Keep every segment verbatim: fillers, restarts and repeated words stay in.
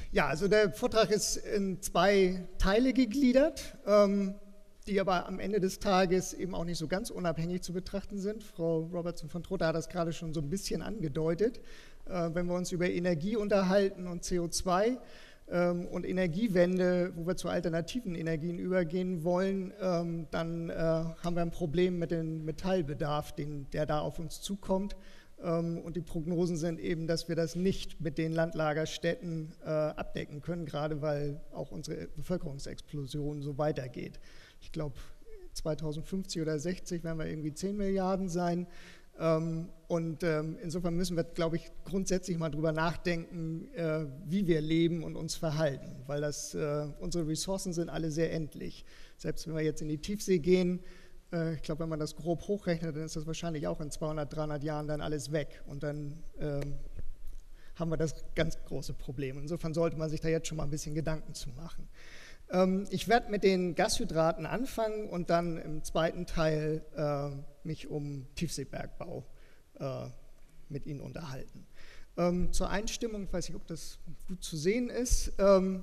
Ja, also der Vortrag ist in zwei Teile gegliedert, ähm, die aber am Ende des Tages eben auch nicht so ganz unabhängig zu betrachten sind. Frau Robertson von Trotha hat das gerade schon so ein bisschen angedeutet. Äh, wenn wir uns über Energie unterhalten und C O zwei ähm, und Energiewende, wo wir zu alternativen Energien übergehen wollen, ähm, dann äh, haben wir ein Problem mit dem Metallbedarf, den, der da auf uns zukommt. Und die Prognosen sind eben, dass wir das nicht mit den Landlagerstätten äh, abdecken können, gerade weil auch unsere Bevölkerungsexplosion so weitergeht. Ich glaube, zweitausendfünfzig oder sechzig werden wir irgendwie zehn Milliarden sein. Ähm, und ähm, insofern müssen wir, glaube ich, grundsätzlich mal drüber nachdenken, äh, wie wir leben und uns verhalten, weil das, äh, unsere Ressourcen sind alle sehr endlich. Selbst wenn wir jetzt in die Tiefsee gehen, ich glaube, wenn man das grob hochrechnet, dann ist das wahrscheinlich auch in zweihundert, dreihundert Jahren dann alles weg. Und dann ähm, haben wir das ganz große Problem. Insofern sollte man sich da jetzt schon mal ein bisschen Gedanken zu machen. Ähm, ich werde mit den Gashydraten anfangen und dann im zweiten Teil äh, mich um Tiefseebergbau äh, mit Ihnen unterhalten. Ähm, zur Einstimmung, ich weiß nicht, ob das gut zu sehen ist. Ähm,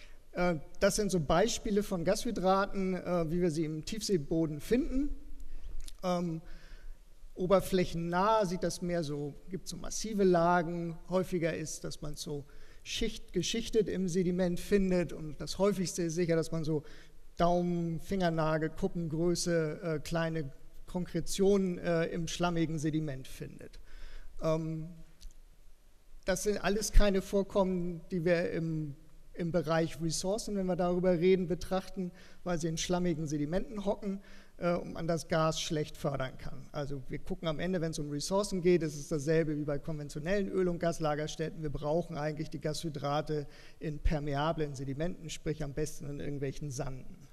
Das sind so Beispiele von Gashydraten, wie wir sie im Tiefseeboden finden. Ähm, oberflächennah sieht das mehr so, gibt so massive Lagen. Häufiger ist, dass man es so schicht, geschichtet im Sediment findet. Und das häufigste ist sicher, dass man so Daumen, Fingernagel, Kuppengröße, äh, kleine Konkretionen äh, im schlammigen Sediment findet. Ähm, das sind alles keine Vorkommen, die wir im im Bereich Ressourcen, wenn wir darüber reden, betrachten, weil sie in schlammigen Sedimenten hocken äh, und man das Gas schlecht fördern kann. Also wir gucken am Ende, wenn es um Ressourcen geht, ist es dasselbe wie bei konventionellen Öl- und Gaslagerstätten. Wir brauchen eigentlich die Gashydrate in permeablen Sedimenten, sprich am besten in irgendwelchen Sanden.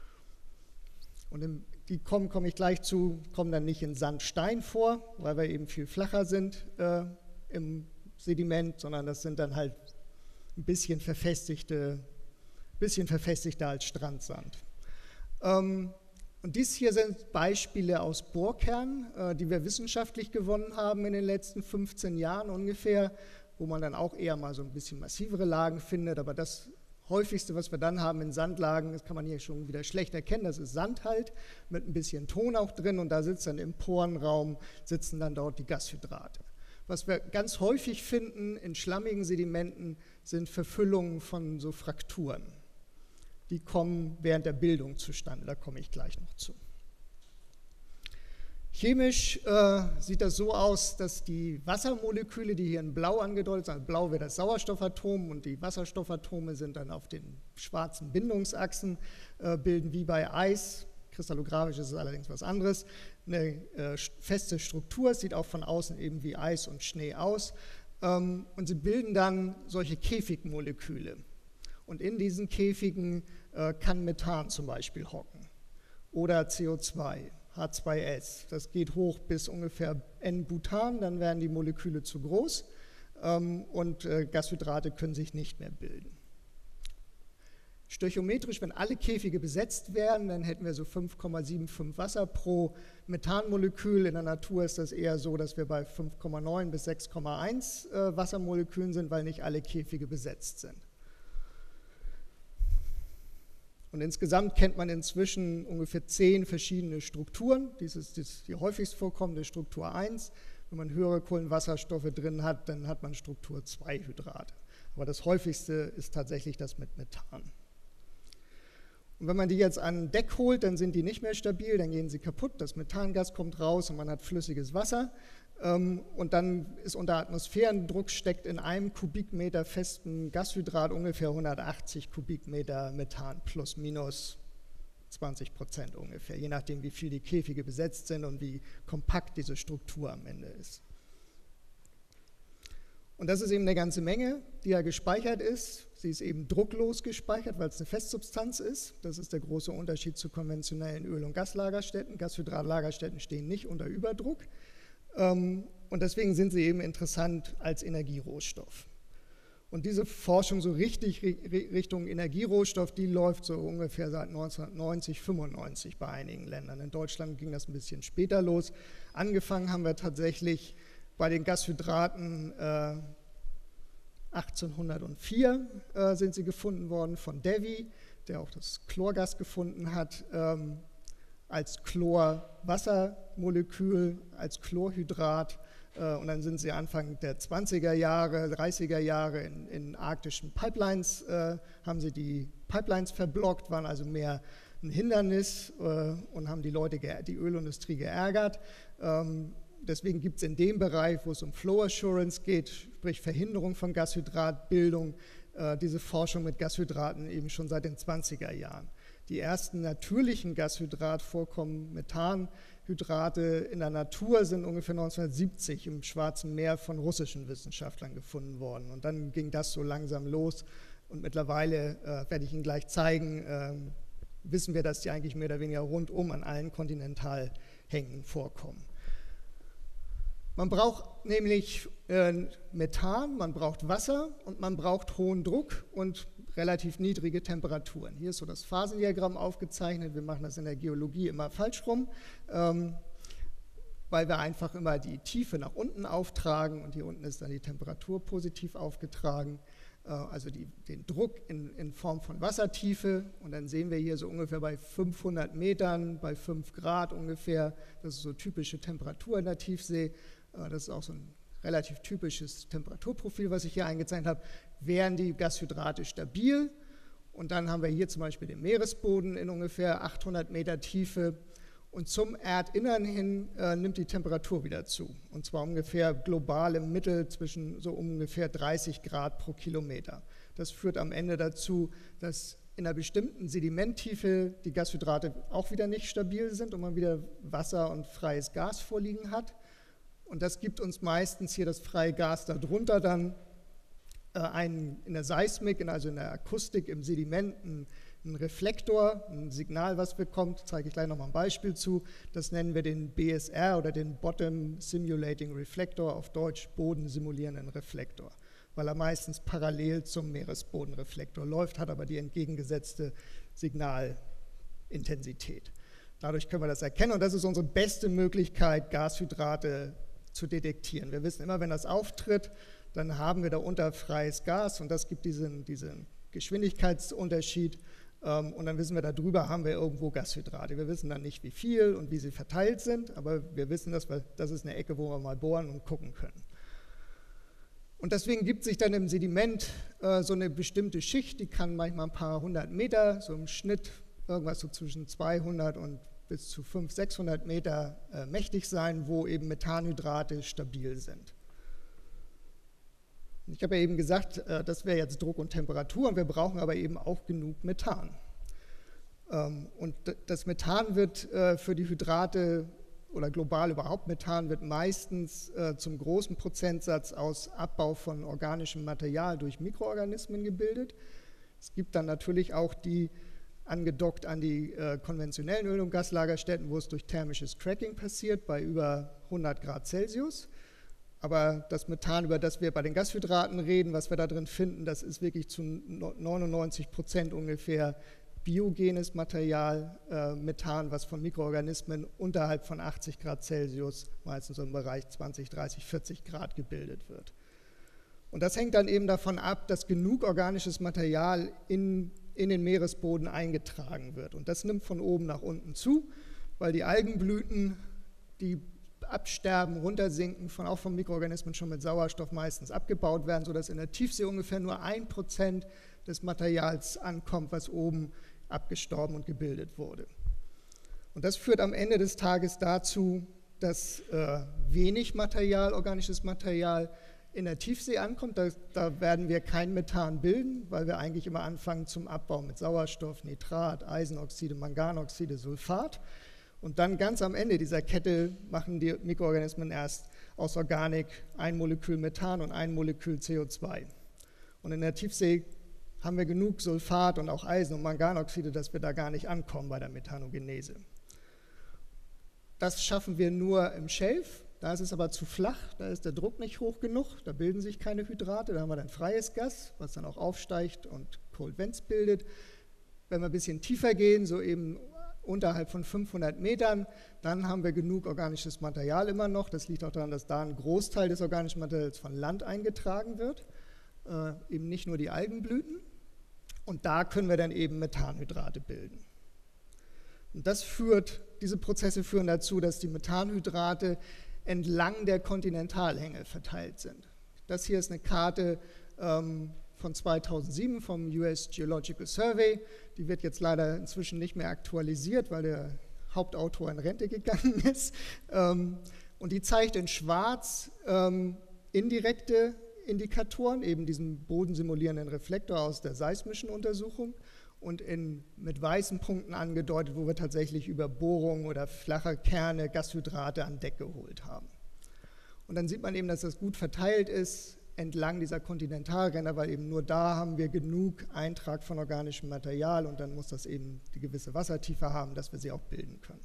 Und im, die kommen, komme ich gleich zu, kommen dann nicht in Sandstein vor, weil wir eben viel flacher sind äh, im Sediment, sondern das sind dann halt ein bisschen verfestigte, bisschen verfestigter als Strandsand. Ähm, und dies hier sind Beispiele aus Bohrkernen, äh, die wir wissenschaftlich gewonnen haben in den letzten fünfzehn Jahren ungefähr, wo man dann auch eher mal so ein bisschen massivere Lagen findet, aber das häufigste, was wir dann haben in Sandlagen, das kann man hier schon wieder schlecht erkennen, das ist Sand halt, mit ein bisschen Ton auch drin und da sitzt dann im Porenraum, sitzen dann dort die Gashydrate. Was wir ganz häufig finden in schlammigen Sedimenten, sind Verfüllungen von so Frakturen. Die kommen während der Bildung zustande, da komme ich gleich noch zu. Chemisch äh, sieht das so aus, dass die Wassermoleküle, die hier in Blau angedeutet sind, also Blau wäre das Sauerstoffatom und die Wasserstoffatome sind dann auf den schwarzen Bindungsachsen, äh, bilden wie bei Eis, kristallografisch ist es allerdings was anderes, eine äh, feste Struktur, es sieht auch von außen eben wie Eis und Schnee aus ähm, und sie bilden dann solche Käfigmoleküle und in diesen Käfigen äh, kann Methan zum Beispiel hocken oder C O zwei, H zwei S, das geht hoch bis ungefähr N-Butan, dann werden die Moleküle zu groß ähm, und äh, Gashydrate können sich nicht mehr bilden. Stöchiometrisch, wenn alle Käfige besetzt werden, dann hätten wir so fünf Komma fünfundsiebzig Wasser pro Methanmolekül. In der Natur ist das eher so, dass wir bei fünf Komma neun bis sechs Komma eins äh, Wassermolekülen sind, weil nicht alle Käfige besetzt sind. Und insgesamt kennt man inzwischen ungefähr zehn verschiedene Strukturen. Dies ist die häufigst vorkommende Struktur eins. Wenn man höhere Kohlenwasserstoffe drin hat, dann hat man Struktur zwei Hydrate. Aber das häufigste ist tatsächlich das mit Methan. Und wenn man die jetzt an Deck holt, dann sind die nicht mehr stabil, dann gehen sie kaputt, das Methangas kommt raus und man hat flüssiges Wasser. Und dann ist unter Atmosphärendruck, steckt in einem Kubikmeter festen Gashydrat ungefähr hundertachtzig Kubikmeter Methan, plus minus zwanzig Prozent ungefähr, je nachdem, wie viel die Käfige besetzt sind und wie kompakt diese Struktur am Ende ist. Und das ist eben eine ganze Menge, die ja gespeichert ist. Sie ist eben drucklos gespeichert, weil es eine Festsubstanz ist. Das ist der große Unterschied zu konventionellen Öl- und Gaslagerstätten. Gashydratlagerstätten stehen nicht unter Überdruck. Und deswegen sind sie eben interessant als Energierohstoff. Und diese Forschung so richtig Richtung Energierohstoff, die läuft so ungefähr seit neunzehnhundertneunzig, fünfundneunzig bei einigen Ländern. In Deutschland ging das ein bisschen später los. Angefangen haben wir tatsächlich bei den Gashydraten äh, achtzehnhundertvier äh, sind sie gefunden worden von Davy, der auch das Chlorgas gefunden hat, ähm, als Chlorwassermolekül, als Chlorhydrat. Äh, und dann sind sie Anfang der zwanziger Jahre, dreißiger Jahre in, in arktischen Pipelines, äh, haben sie die Pipelines verblockt, waren also mehr ein Hindernis äh, und haben die Leute, die Ölindustrie geärgert. Ähm, deswegen gibt es in dem Bereich, wo es um Flow Assurance geht, sprich Verhinderung von Gashydratbildung, äh, diese Forschung mit Gashydraten eben schon seit den zwanziger Jahren. Die ersten natürlichen Gashydratvorkommen, Methanhydrate in der Natur, sind ungefähr neunzehnhundertsiebzig im Schwarzen Meer von russischen Wissenschaftlern gefunden worden. Und dann ging das so langsam los und mittlerweile, äh, werde ich Ihnen gleich zeigen, äh, wissen wir, dass die eigentlich mehr oder weniger rundum an allen Kontinentalhängen vorkommen. Man braucht nämlich äh, Methan, man braucht Wasser und man braucht hohen Druck und relativ niedrige Temperaturen. Hier ist so das Phasendiagramm aufgezeichnet. Wir machen das in der Geologie immer falsch rum, ähm, weil wir einfach immer die Tiefe nach unten auftragen und hier unten ist dann die Temperatur positiv aufgetragen. Also die, den Druck in, in Form von Wassertiefe, und dann sehen wir hier so ungefähr bei fünfhundert Metern, bei fünf Grad ungefähr, das ist so typische Temperatur in der Tiefsee, das ist auch so ein relativ typisches Temperaturprofil, was ich hier eingezeichnet habe, wären die Gashydrate stabil, und dann haben wir hier zum Beispiel den Meeresboden in ungefähr achthundert Meter Tiefe, und zum Erdinnern hin äh, nimmt die Temperatur wieder zu, und zwar ungefähr global im Mittel zwischen so ungefähr dreißig Grad pro Kilometer. Das führt am Ende dazu, dass in einer bestimmten Sedimenttiefe die Gashydrate auch wieder nicht stabil sind und man wieder Wasser und freies Gas vorliegen hat. Und das gibt uns meistens hier das freie Gas darunter dann äh, einen, in der Seismik, also in der Akustik im Sediment, ein ein Reflektor, ein Signal, was bekommt, zeige ich gleich nochmal ein Beispiel zu. Das nennen wir den B S R oder den Bottom Simulating Reflector, auf Deutsch bodensimulierenden Reflektor, weil er meistens parallel zum Meeresbodenreflektor läuft, hat aber die entgegengesetzte Signalintensität. Dadurch können wir das erkennen, und das ist unsere beste Möglichkeit, Gashydrate zu detektieren. Wir wissen immer, wenn das auftritt, dann haben wir darunter freies Gas, und das gibt diesen, diesen Geschwindigkeitsunterschied. Und dann wissen wir, darüber haben wir irgendwo Gashydrate. Wir wissen dann nicht, wie viel und wie sie verteilt sind, aber wir wissen, dass wir, das ist eine Ecke, wo wir mal bohren und gucken können. Und deswegen gibt sich dann im Sediment äh, so eine bestimmte Schicht, die kann manchmal ein paar hundert Meter, so im Schnitt irgendwas so zwischen zweihundert und bis zu fünfhundert, sechshundert Meter äh, mächtig sein, wo eben Methanhydrate stabil sind. Ich habe ja eben gesagt, das wäre jetzt Druck und Temperatur, und wir brauchen aber eben auch genug Methan. Und das Methan wird für die Hydrate oder global überhaupt Methan wird meistens zum großen Prozentsatz aus Abbau von organischem Material durch Mikroorganismen gebildet. Es gibt dann natürlich auch die angedockt an die konventionellen Öl- und Gaslagerstätten, wo es durch thermisches Cracking passiert, bei über hundert Grad Celsius. Aber das Methan, über das wir bei den Gashydraten reden, was wir da drin finden, das ist wirklich zu neunundneunzig Prozent ungefähr biogenes Material, äh, Methan, was von Mikroorganismen unterhalb von achtzig Grad Celsius, meistens so im Bereich zwanzig, dreißig, vierzig Grad gebildet wird. Und das hängt dann eben davon ab, dass genug organisches Material in, in den Meeresboden eingetragen wird. Und das nimmt von oben nach unten zu, weil die Algenblüten, die absterben, runtersinken, von, auch von Mikroorganismen schon mit Sauerstoff meistens abgebaut werden, sodass in der Tiefsee ungefähr nur ein Prozent des Materials ankommt, was oben abgestorben und gebildet wurde. Und das führt am Ende des Tages dazu, dass äh, wenig Material, organisches Material in der Tiefsee ankommt. Da, da werden wir kein Methan bilden, weil wir eigentlich immer anfangen zum Abbau mit Sauerstoff, Nitrat, Eisenoxide, Manganoxide, Sulfat. Und dann ganz am Ende dieser Kette machen die Mikroorganismen erst aus Organik ein Molekül Methan und ein Molekül C O zwei. Und in der Tiefsee haben wir genug Sulfat und auch Eisen und Manganoxide, dass wir da gar nicht ankommen bei der Methanogenese. Das schaffen wir nur im Schelf, da ist es aber zu flach, da ist der Druck nicht hoch genug, da bilden sich keine Hydrate, da haben wir dann freies Gas, was dann auch aufsteigt und Cold Vents bildet. Wenn wir ein bisschen tiefer gehen, so eben unterhalb von fünfhundert Metern, dann haben wir genug organisches Material immer noch. Das liegt auch daran, dass da ein Großteil des organischen Materials von Land eingetragen wird. äh, eben nicht nur die Algenblüten. Und da können wir dann eben Methanhydrate bilden. Und das führt, diese Prozesse führen dazu, dass die Methanhydrate entlang der Kontinentalhänge verteilt sind. Das hier ist eine Karte ähm, von zweitausendsieben vom U S Geological Survey. Die wird jetzt leider inzwischen nicht mehr aktualisiert, weil der Hauptautor in Rente gegangen ist. Ähm, und die zeigt in schwarz ähm, indirekte Indikatoren, eben diesen bodensimulierenden Reflektor aus der seismischen Untersuchung, und in, mit weißen Punkten angedeutet, wo wir tatsächlich über Bohrungen oder flache Kerne Gashydrate an Deck geholt haben. Und dann sieht man eben, dass das gut verteilt ist entlang dieser Kontinentalränder, weil eben nur da haben wir genug Eintrag von organischem Material und dann muss das eben die gewisse Wassertiefe haben, dass wir sie auch bilden können.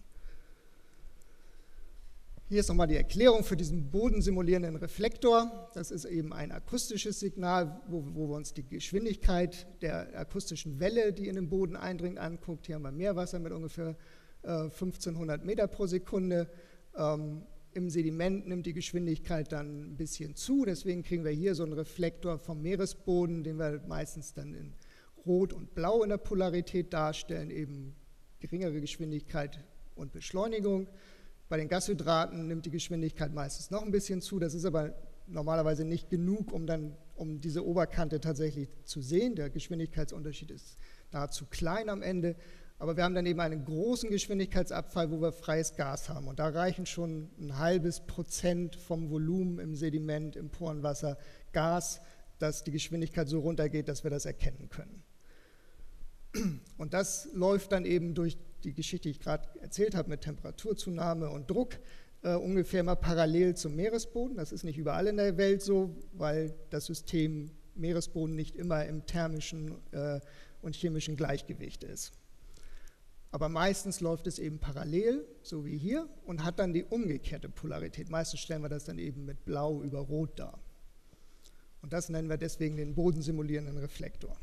Hier ist nochmal die Erklärung für diesen bodensimulierenden Reflektor. Das ist eben ein akustisches Signal, wo, wo wir uns die Geschwindigkeit der akustischen Welle, die in den Boden eindringt, anguckt. Hier haben wir Meerwasser mit ungefähr äh, fünfzehnhundert Meter pro Sekunde. Ähm, Im Sediment nimmt die Geschwindigkeit dann ein bisschen zu. Deswegen kriegen wir hier so einen Reflektor vom Meeresboden, den wir meistens dann in Rot und Blau in der Polarität darstellen, eben geringere Geschwindigkeit und Beschleunigung. Bei den Gashydraten nimmt die Geschwindigkeit meistens noch ein bisschen zu, das ist aber normalerweise nicht genug, um, dann, um diese Oberkante tatsächlich zu sehen. Der Geschwindigkeitsunterschied ist nahezu klein am Ende, aber wir haben dann eben einen großen Geschwindigkeitsabfall, wo wir freies Gas haben und da reichen schon ein halbes Prozent vom Volumen im Sediment, im Porenwasser Gas, dass die Geschwindigkeit so runtergeht, dass wir das erkennen können. Und das läuft dann eben durch die Geschichte, die ich gerade erzählt habe, mit Temperaturzunahme und Druck, äh, ungefähr mal parallel zum Meeresboden. Das ist nicht überall in der Welt so, weil das System Meeresboden nicht immer im thermischen äh, und chemischen Gleichgewicht ist. Aber meistens läuft es eben parallel, so wie hier, und hat dann die umgekehrte Polarität. Meistens stellen wir das dann eben mit Blau über Rot dar. Und das nennen wir deswegen den bodensimulierenden Reflektor.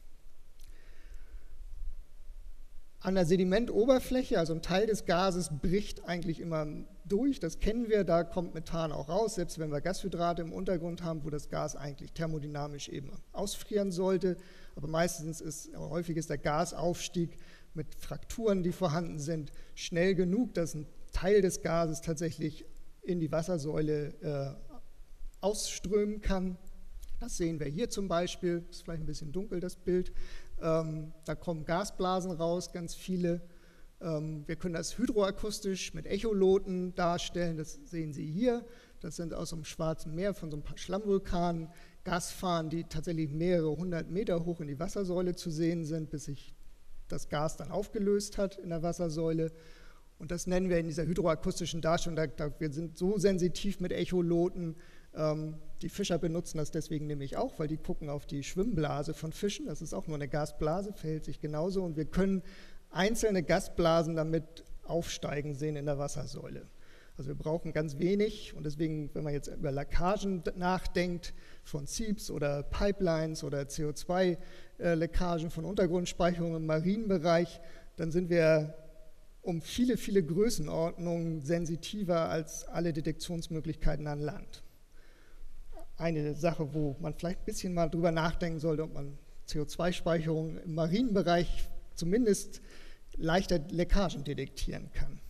An der Sedimentoberfläche, also ein Teil des Gases, bricht eigentlich immer durch, das kennen wir, da kommt Methan auch raus, selbst wenn wir Gashydrate im Untergrund haben, wo das Gas eigentlich thermodynamisch eben ausfrieren sollte. Aber meistens ist, häufig ist der Gasaufstieg mit Frakturen, die vorhanden sind, schnell genug, dass ein Teil des Gases tatsächlich in die Wassersäule äh, ausströmen kann. Das sehen wir hier zum Beispiel, ist vielleicht ein bisschen dunkel das Bild. Ähm, da kommen Gasblasen raus, ganz viele. Ähm, wir können das hydroakustisch mit Echoloten darstellen, das sehen Sie hier. Das sind aus dem Schwarzen Meer von so ein paar Schlammvulkanen Gasfahren, die tatsächlich mehrere hundert Meter hoch in die Wassersäule zu sehen sind, bis sich das Gas dann aufgelöst hat in der Wassersäule. Und das nennen wir in dieser hydroakustischen Darstellung, da, da, wir sind so sensitiv mit Echoloten. Ähm, die Fischer benutzen das deswegen nämlich auch, weil die gucken auf die Schwimmblase von Fischen. Das ist auch nur eine Gasblase, verhält sich genauso. Und wir können einzelne Gasblasen damit aufsteigen sehen in der Wassersäule. Also wir brauchen ganz wenig. Und deswegen, wenn man jetzt über Leckagen nachdenkt, von Seeps oder Pipelines oder C O zwei Leckagen von Untergrundspeicherungen im Marienbereich, dann sind wir um viele, viele Größenordnungen sensitiver als alle Detektionsmöglichkeiten an Land. Eine Sache, wo man vielleicht ein bisschen mal drüber nachdenken sollte, ob man C O zwei Speicherung im Marienbereich zumindest leichter Leckagen detektieren kann.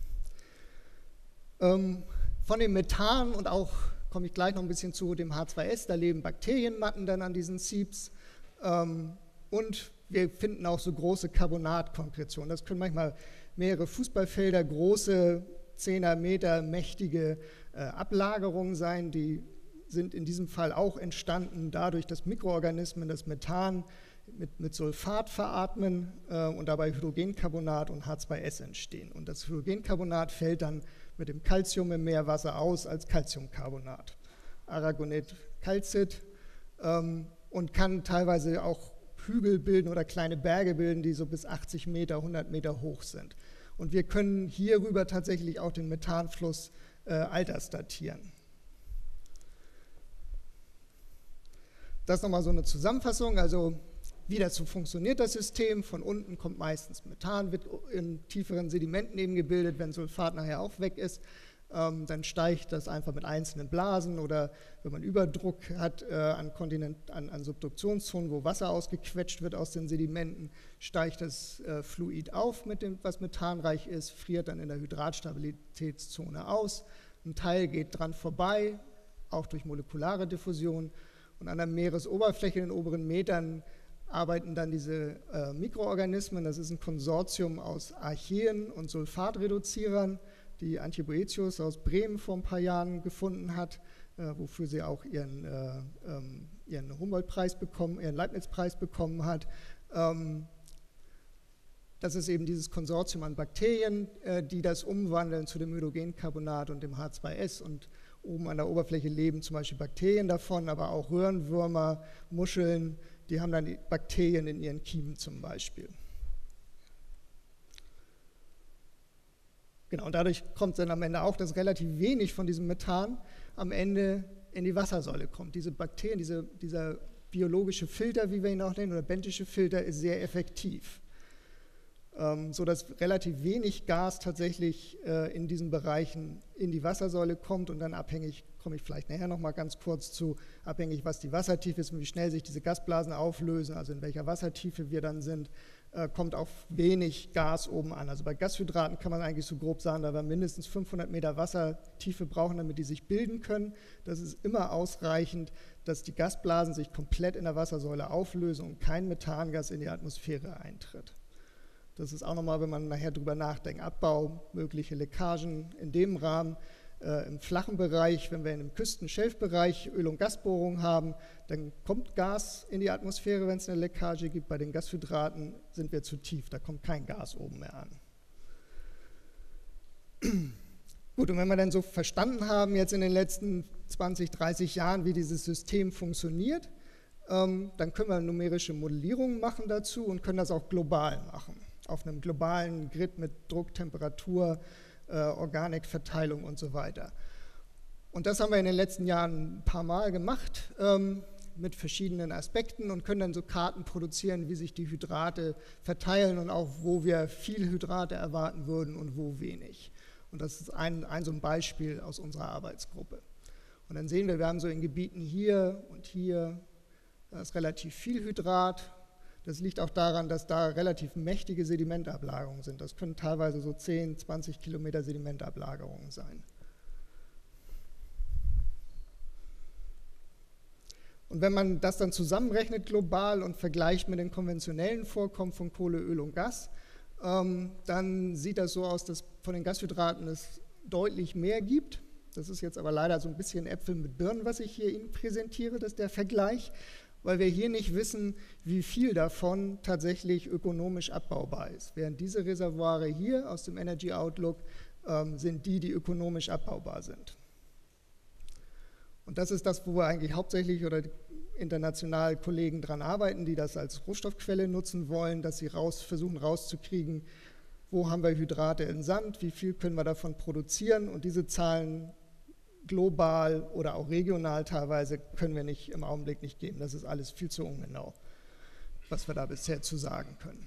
Ähm, von dem Methan und auch, komme ich gleich noch ein bisschen zu, dem H zwei S, da leben Bakterienmatten dann an diesen Seeps. Ähm, und wir finden auch so große Carbonatkonkretionen. Das können manchmal mehrere Fußballfelder, große, zehner Meter mächtige äh, Ablagerungen sein, die sind in diesem Fall auch entstanden dadurch, dass Mikroorganismen das Methan mit, mit Sulfat veratmen äh, und dabei Hydrogencarbonat und H zwei S entstehen. Und das Hydrogencarbonat fällt dann mit dem Calcium im Meerwasser aus als Calciumcarbonat, Aragonit-Calcit, ähm, und kann teilweise auch Hügel bilden oder kleine Berge bilden, die so bis achtzig Meter, hundert Meter hoch sind. Und wir können hierüber tatsächlich auch den Methanfluss äh, altersdatieren. Das ist nochmal so eine Zusammenfassung, also wie das so funktioniert, das System. Von unten kommt meistens Methan, wird in tieferen Sedimenten eben gebildet, wenn Sulfat nachher auch weg ist. ähm, dann steigt das einfach mit einzelnen Blasen oder wenn man Überdruck hat äh, an, Kontinent, an, an Subduktionszonen, wo Wasser ausgequetscht wird aus den Sedimenten, steigt das äh, Fluid auf, mit dem, was methanreich ist, friert dann in der Hydratstabilitätszone aus. Ein Teil geht dran vorbei, auch durch molekulare Diffusion. Und an der Meeresoberfläche in den oberen Metern arbeiten dann diese äh, Mikroorganismen. Das ist ein Konsortium aus Archeen und Sulfatreduzierern, die Antje Boetius aus Bremen vor ein paar Jahren gefunden hat, äh, wofür sie auch ihren, äh, ähm, ihren Humboldt-Preis bekommen, ihren Leibniz-Preis bekommen hat. Ähm, das ist eben dieses Konsortium an Bakterien, äh, die das umwandeln zu dem Hydrogencarbonat und dem H zwei S, und oben an der Oberfläche leben zum Beispiel Bakterien davon, aber auch Röhrenwürmer, Muscheln, die haben dann die Bakterien in ihren Kiemen zum Beispiel. Genau, und dadurch kommt dann am Ende auch, dass relativ wenig von diesem Methan am Ende in die Wassersäule kommt. Diese Bakterien, diese, dieser biologische Filter, wie wir ihn auch nennen, oder benthische Filter, ist sehr effektiv. Ähm, sodass relativ wenig Gas tatsächlich äh, in diesen Bereichen in die Wassersäule kommt und dann abhängig, komme ich vielleicht nachher nochmal ganz kurz zu, abhängig, was die Wassertiefe ist und wie schnell sich diese Gasblasen auflösen, also in welcher Wassertiefe wir dann sind, äh, kommt auch wenig Gas oben an. Also bei Gashydraten kann man eigentlich so grob sagen, da wir mindestens fünfhundert Meter Wassertiefe brauchen, damit die sich bilden können. Das ist immer ausreichend, dass die Gasblasen sich komplett in der Wassersäule auflösen und kein Methangas in die Atmosphäre eintritt. Das ist auch nochmal, wenn man nachher drüber nachdenkt, Abbau, mögliche Leckagen in dem Rahmen. Äh, Im flachen Bereich, wenn wir in einem Küsten-Schelfbereich Öl- und Gasbohrungen haben, dann kommt Gas in die Atmosphäre, wenn es eine Leckage gibt. Bei den Gashydraten sind wir zu tief, da kommt kein Gas oben mehr an. Gut, und wenn wir dann so verstanden haben, jetzt in den letzten zwanzig, dreißig Jahren, wie dieses System funktioniert, ähm, dann können wir numerische Modellierungen machen dazu und können das auch global machen. Auf einem globalen Grid mit Druck, Temperatur, äh, Organikverteilung und so weiter. Und das haben wir in den letzten Jahren ein paar Mal gemacht ähm, mit verschiedenen Aspekten und können dann so Karten produzieren, wie sich die Hydrate verteilen und auch wo wir viel Hydrate erwarten würden und wo wenig. Und das ist ein, ein so ein Beispiel aus unserer Arbeitsgruppe. Und dann sehen wir, wir haben so in Gebieten hier und hier, da ist relativ viel Hydrat. Das liegt auch daran, dass da relativ mächtige Sedimentablagerungen sind. Das können teilweise so zehn, zwanzig Kilometer Sedimentablagerungen sein. Und wenn man das dann zusammenrechnet global und vergleicht mit den konventionellen Vorkommen von Kohle, Öl und Gas, ähm, dann sieht das so aus, dass von den Gashydraten es deutlich mehr gibt. Das ist jetzt aber leider so ein bisschen Äpfel mit Birnen, was ich hier Ihnen präsentiere, das ist der Vergleich, weil wir hier nicht wissen, wie viel davon tatsächlich ökonomisch abbaubar ist. Während diese Reservoire hier aus dem Energy Outlook ähm, sind die, die ökonomisch abbaubar sind. Und das ist das, wo wir eigentlich hauptsächlich oder international Kollegen dran arbeiten, die das als Rohstoffquelle nutzen wollen, dass sie raus, versuchen rauszukriegen, wo haben wir Hydrate in Sand, wie viel können wir davon produzieren, und diese Zahlen global oder auch regional teilweise können wir nicht im Augenblick nicht geben. Das ist alles viel zu ungenau, was wir da bisher zu sagen können.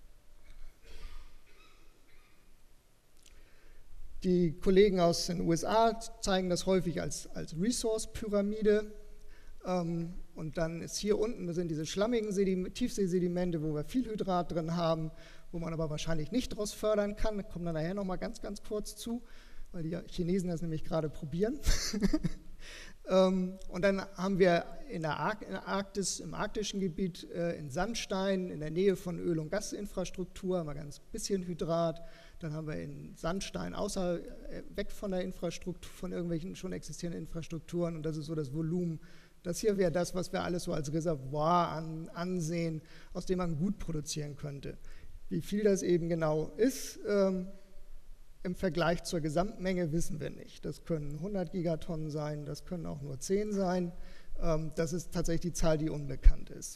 Die Kollegen aus den U S A zeigen das häufig als, als Resource-Pyramide. Ähm, und dann ist hier unten, das sind diese schlammigen Sediment, Tiefseesedimente, wo wir viel Hydrat drin haben, wo man aber wahrscheinlich nicht daraus fördern kann. Da kommen wir nachher nochmal ganz, ganz kurz zu, weil die Chinesen das nämlich gerade probieren. ähm, und dann haben wir in der, Ar in der Arktis, im arktischen Gebiet, äh, in Sandstein, in der Nähe von Öl- und Gasinfrastruktur, haben wir ganz bisschen Hydrat. Dann haben wir in Sandstein außer, äh, weg von der Infrastruktur, von irgendwelchen schon existierenden Infrastrukturen, und das ist so das Volumen. Das hier wäre das, was wir alles so als Reservoir an, ansehen, aus dem man gut produzieren könnte. Wie viel das eben genau ist, ähm, im Vergleich zur Gesamtmenge wissen wir nicht. Das können hundert Gigatonnen sein, das können auch nur zehn sein. Ähm, das ist tatsächlich die Zahl, die unbekannt ist.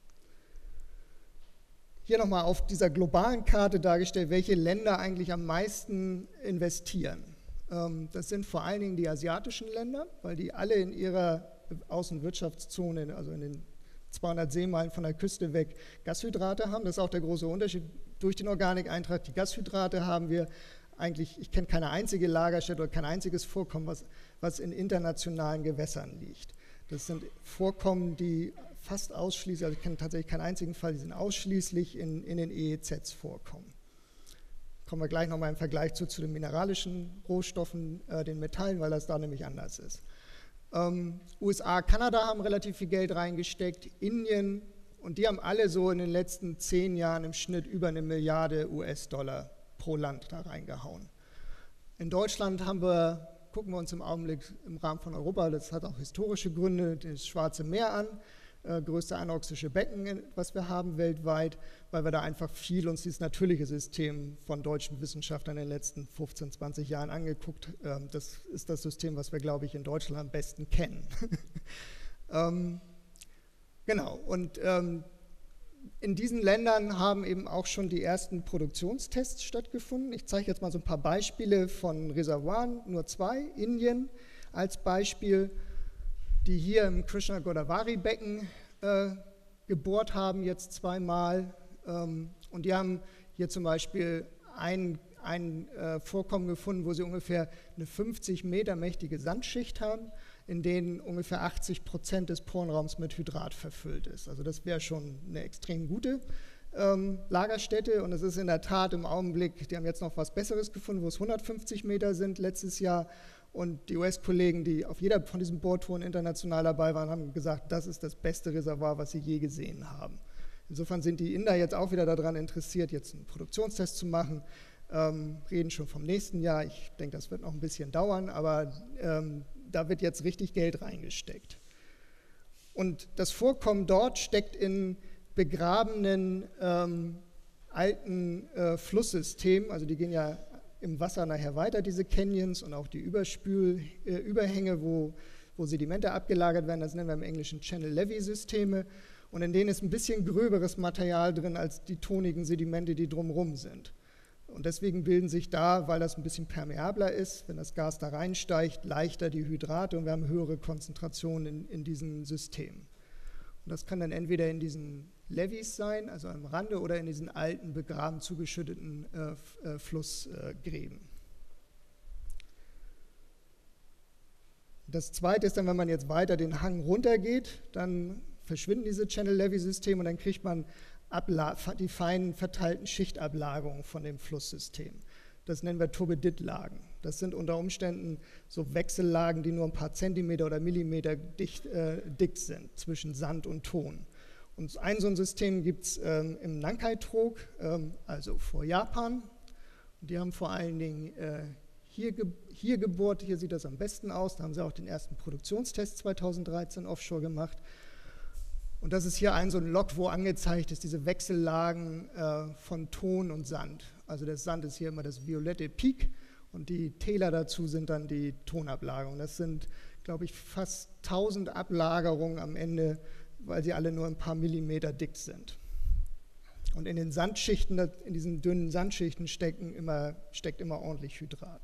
Hier nochmal auf dieser globalen Karte dargestellt, welche Länder eigentlich am meisten investieren. Ähm, das sind vor allen Dingen die asiatischen Länder, weil die alle in ihrer Außenwirtschaftszone, also in den zweihundert Seemeilen von der Küste weg, Gashydrate haben. Das ist auch der große Unterschied durch den Organikeintrag. Die Gashydrate haben wir eigentlich, ich kenne keine einzige Lagerstätte oder kein einziges Vorkommen, was, was in internationalen Gewässern liegt. Das sind Vorkommen, die fast ausschließlich, also ich kenne tatsächlich keinen einzigen Fall, die sind ausschließlich in, in den E E Zs vorkommen. Kommen wir gleich nochmal im Vergleich zu, zu den mineralischen Rohstoffen, äh, den Metallen, weil das da nämlich anders ist. Ähm, U S A, Kanada haben relativ viel Geld reingesteckt, Indien, und die haben alle so in den letzten zehn Jahren im Schnitt über eine Milliarde U S-Dollar pro Land da reingehauen. In Deutschland haben wir, gucken wir uns im Augenblick im Rahmen von Europa, das hat auch historische Gründe, das Schwarze Meer an, äh, größte anoxische Becken, was wir haben weltweit, weil wir da einfach viel uns dieses natürliche System von deutschen Wissenschaftlern in den letzten fünfzehn, zwanzig Jahren angeguckt. Ähm, das ist das System, was wir, glaube ich, in Deutschland am besten kennen. ähm, genau, und ähm, in diesen Ländern haben eben auch schon die ersten Produktionstests stattgefunden. Ich zeige jetzt mal so ein paar Beispiele von Reservoiren, nur zwei. Indien als Beispiel, die hier im Krishna-Godavari-Becken äh, gebohrt haben, jetzt zweimal. Ähm, und die haben hier zum Beispiel ein, ein äh, Vorkommen gefunden, wo sie ungefähr eine fünfzig Meter mächtige Sandschicht haben, in denen ungefähr achtzig Prozent des Porenraums mit Hydrat verfüllt ist. Also das wäre schon eine extrem gute ähm, Lagerstätte, und es ist in der Tat im Augenblick, die haben jetzt noch was Besseres gefunden, wo es hundertfünfzig Meter sind letztes Jahr, und die U S-Kollegen, die auf jeder von diesen Bohrtouren international dabei waren, haben gesagt, das ist das beste Reservoir, was sie je gesehen haben. Insofern sind die Inder jetzt auch wieder daran interessiert, jetzt einen Produktionstest zu machen, ähm, reden schon vom nächsten Jahr. Ich denke, das wird noch ein bisschen dauern, aber ähm, da wird jetzt richtig Geld reingesteckt. Und das Vorkommen dort steckt in begrabenen ähm, alten äh, Flusssystemen, also die gehen ja im Wasser nachher weiter, diese Canyons, und auch die Überspülüberhänge, äh, wo, wo Sedimente abgelagert werden, das nennen wir im Englischen Channel-Levee-Systeme, und in denen ist ein bisschen gröberes Material drin als die tonigen Sedimente, die drumherum sind. Und deswegen bilden sich da, weil das ein bisschen permeabler ist, wenn das Gas da reinsteigt, leichter die Hydrate, und wir haben höhere Konzentrationen in, in diesen Systemen. Und das kann dann entweder in diesen Levees sein, also am Rande, oder in diesen alten, begraben, zugeschütteten äh, äh, Flussgräben. Äh, das Zweite ist dann, wenn man jetzt weiter den Hang runtergeht, dann verschwinden diese Channel-Levee-Systeme, und dann kriegt man Abla die feinen verteilten Schichtablagerungen von dem Flusssystem. Das nennen wir Turbiditlagen. Das sind unter Umständen so Wechsellagen, die nur ein paar Zentimeter oder Millimeter dicht, äh, dick sind zwischen Sand und Ton. Und ein so ein System gibt es ähm, im Nankai-Trog, ähm, also vor Japan. Und die haben vor allen Dingen äh, hier, ge hier gebohrt, hier sieht das am besten aus. Da haben sie auch den ersten Produktionstest zweitausenddreizehn offshore gemacht. Und das ist hier ein so ein Log, wo angezeigt ist, diese Wechsellagen äh, von Ton und Sand. Also der Sand ist hier immer das violette Peak, und die Täler dazu sind dann die Tonablagerungen. Das sind, glaube ich, fast tausend Ablagerungen am Ende, weil sie alle nur ein paar Millimeter dick sind. Und in den Sandschichten, in diesen dünnen Sandschichten stecken immer, steckt immer ordentlich Hydrat.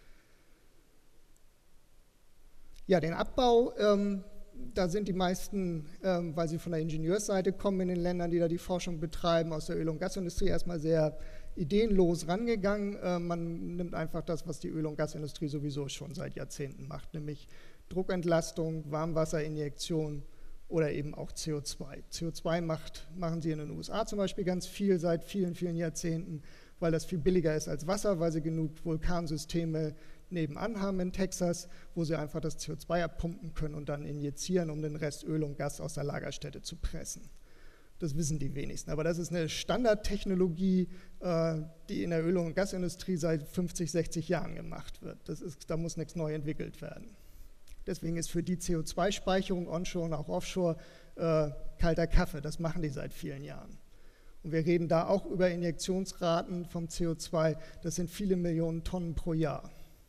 Ja, den Abbau, ähm, da sind die meisten, ähm, weil sie von der Ingenieursseite kommen in den Ländern, die da die Forschung betreiben, aus der Öl- und Gasindustrie erstmal sehr ideenlos rangegangen. Äh, man nimmt einfach das, was die Öl- und Gasindustrie sowieso schon seit Jahrzehnten macht, nämlich Druckentlastung, Warmwasserinjektion oder eben auch C O zwei. C O zwei macht, machen sie in den U S A zum Beispiel ganz viel seit vielen, vielen Jahrzehnten, weil das viel billiger ist als Wasser, weil sie genug Vulkansysteme nebenan haben in Texas, wo sie einfach das C O zwei abpumpen können und dann injizieren, um den Rest Öl und Gas aus der Lagerstätte zu pressen. Das wissen die wenigsten, aber das ist eine Standardtechnologie, äh, die in der Öl- und Gasindustrie seit fünfzig, sechzig Jahren gemacht wird. Das ist, da muss nichts neu entwickelt werden. Deswegen ist für die C O zwei Speicherung onshore und auch offshore äh, kalter Kaffee, das machen die seit vielen Jahren. Und wir reden da auch über Injektionsraten vom C O zwei, das sind viele Millionen Tonnen pro Jahr.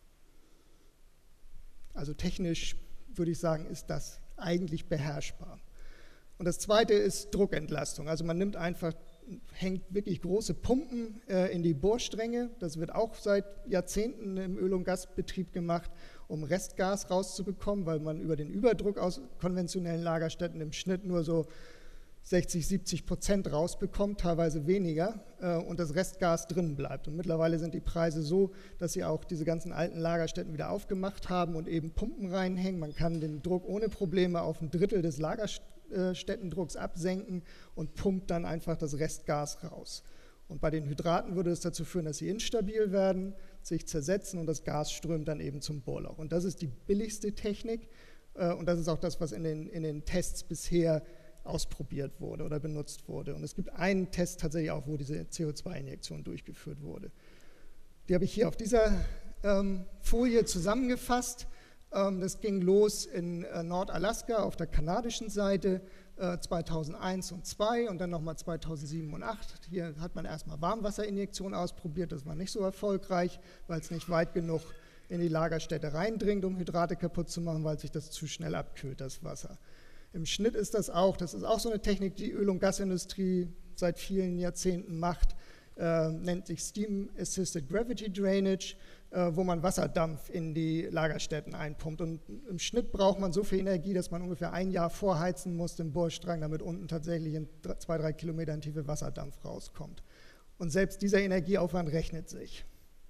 Also technisch würde ich sagen, ist das eigentlich beherrschbar. Und das Zweite ist Druckentlastung. Also man nimmt einfach, hängt wirklich große Pumpen äh, in die Bohrstränge. Das wird auch seit Jahrzehnten im Öl- und Gasbetrieb gemacht, um Restgas rauszubekommen, weil man über den Überdruck aus konventionellen Lagerstätten im Schnitt nur so sechzig, siebzig Prozent rausbekommt, teilweise weniger, äh, und das Restgas drin bleibt. Und mittlerweile sind die Preise so, dass sie auch diese ganzen alten Lagerstätten wieder aufgemacht haben und eben Pumpen reinhängen. Man kann den Druck ohne Probleme auf ein Drittel des Lagerstättendrucks absenken und pumpt dann einfach das Restgas raus. Und bei den Hydraten würde es dazu führen, dass sie instabil werden, sich zersetzen und das Gas strömt dann eben zum Bohrloch. Und das ist die billigste Technik äh, und das ist auch das, was in den, in den Tests bisher ausprobiert wurde oder benutzt wurde. Und es gibt einen Test tatsächlich auch, wo diese C O zwei Injektion durchgeführt wurde. Die habe ich hier auf dieser ähm, Folie zusammengefasst. Ähm, das ging los in äh, Nordalaska auf der kanadischen Seite äh, zweitausendeins und zweitausendzwei und dann nochmal zweitausendsieben und zweitausendacht. Hier hat man erstmal Warmwasserinjektion ausprobiert, das war nicht so erfolgreich, weil es nicht weit genug in die Lagerstätte reindringt, um Hydrate kaputt zu machen, weil sich das zu schnell abkühlt, das Wasser. Im Schnitt ist das auch, das ist auch so eine Technik, die Öl- und Gasindustrie seit vielen Jahrzehnten macht, äh, nennt sich Steam Assisted Gravity Drainage, äh, wo man Wasserdampf in die Lagerstätten einpumpt. Und im Schnitt braucht man so viel Energie, dass man ungefähr ein Jahr vorheizen muss, den Bohrstrang, damit unten tatsächlich in zwei, drei Kilometern Tiefe Wasserdampf rauskommt. Und selbst dieser Energieaufwand rechnet sich.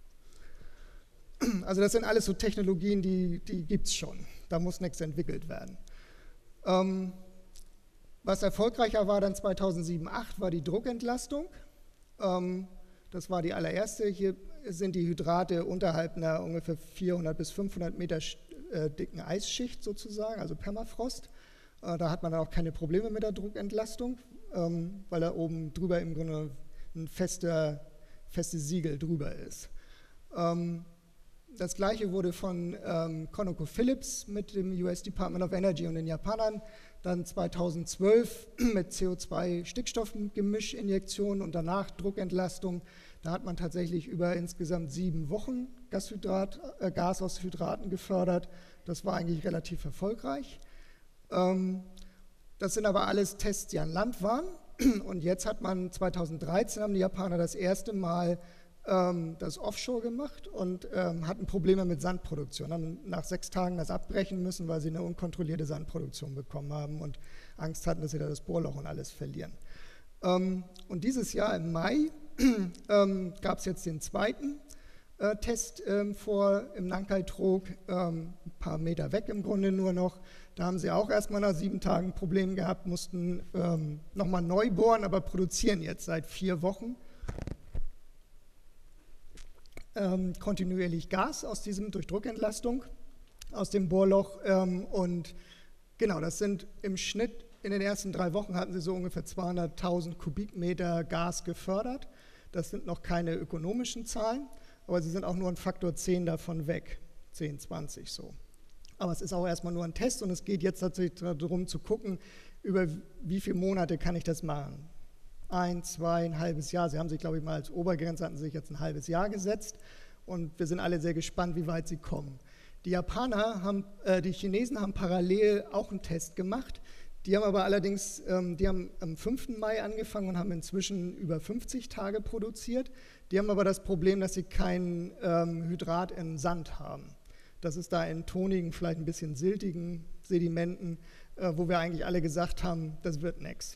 Also das sind alles so Technologien, die, die gibt es schon, da muss nichts entwickelt werden. Ähm, was erfolgreicher war dann zweitausendsieben, zweitausendacht war die Druckentlastung. Ähm, das war die allererste. Hier sind die Hydrate unterhalb einer ungefähr vierhundert bis fünfhundert Meter äh, dicken Eisschicht sozusagen, also Permafrost. Äh, da hat man dann auch keine Probleme mit der Druckentlastung, ähm, weil da oben drüber im Grunde ein fester, festes Siegel drüber ist. Ähm, Das Gleiche wurde von ähm, ConocoPhillips mit dem U S Department of Energy und den Japanern dann zweitausendzwölf mit C O zwei Stickstoffgemischinjektion und danach Druckentlastung. Da hat man tatsächlich über insgesamt sieben Wochen Gashydrat, äh, Gas aus Hydraten gefördert. Das war eigentlich relativ erfolgreich. Ähm, das sind aber alles Tests, die an Land waren. Und jetzt hat man zweitausenddreizehn haben die Japaner das erste Mal das Offshore gemacht und ähm, hatten Probleme mit Sandproduktion, haben nach sechs Tagen das abbrechen müssen, weil sie eine unkontrollierte Sandproduktion bekommen haben und Angst hatten, dass sie da das Bohrloch und alles verlieren. Ähm, und dieses Jahr im Mai ähm, gab es jetzt den zweiten äh, Test ähm, vor im Nankai-Trog, ähm, ein paar Meter weg im Grunde nur noch. Da haben sie auch erstmal nach sieben Tagen ein Problem gehabt, mussten ähm, nochmal neu bohren, aber produzieren jetzt seit vier Wochen. Ähm, kontinuierlich Gas aus diesem durch Druckentlastung aus dem Bohrloch ähm, und genau, das sind im Schnitt in den ersten drei Wochen hatten sie so ungefähr zweihunderttausend Kubikmeter Gas gefördert. Das sind noch keine ökonomischen Zahlen, aber sie sind auch nur ein Faktor zehn davon weg, zehn, zwanzig so. Aber es ist auch erstmal nur ein Test und es geht jetzt tatsächlich darum zu gucken, über wie viele Monate kann ich das machen. Ein, zwei, ein halbes Jahr. Sie haben sich, glaube ich, mal als Obergrenze hatten sie sich jetzt ein halbes Jahr gesetzt und wir sind alle sehr gespannt, wie weit sie kommen. Die Japaner haben, äh, die Chinesen haben parallel auch einen Test gemacht. Die haben aber allerdings, ähm, die haben am fünften Mai angefangen und haben inzwischen über fünfzig Tage produziert. Die haben aber das Problem, dass sie kein ähm, Hydrat in Sand haben. Das ist da in tonigen, vielleicht ein bisschen siltigen Sedimenten, äh, wo wir eigentlich alle gesagt haben, das wird nichts.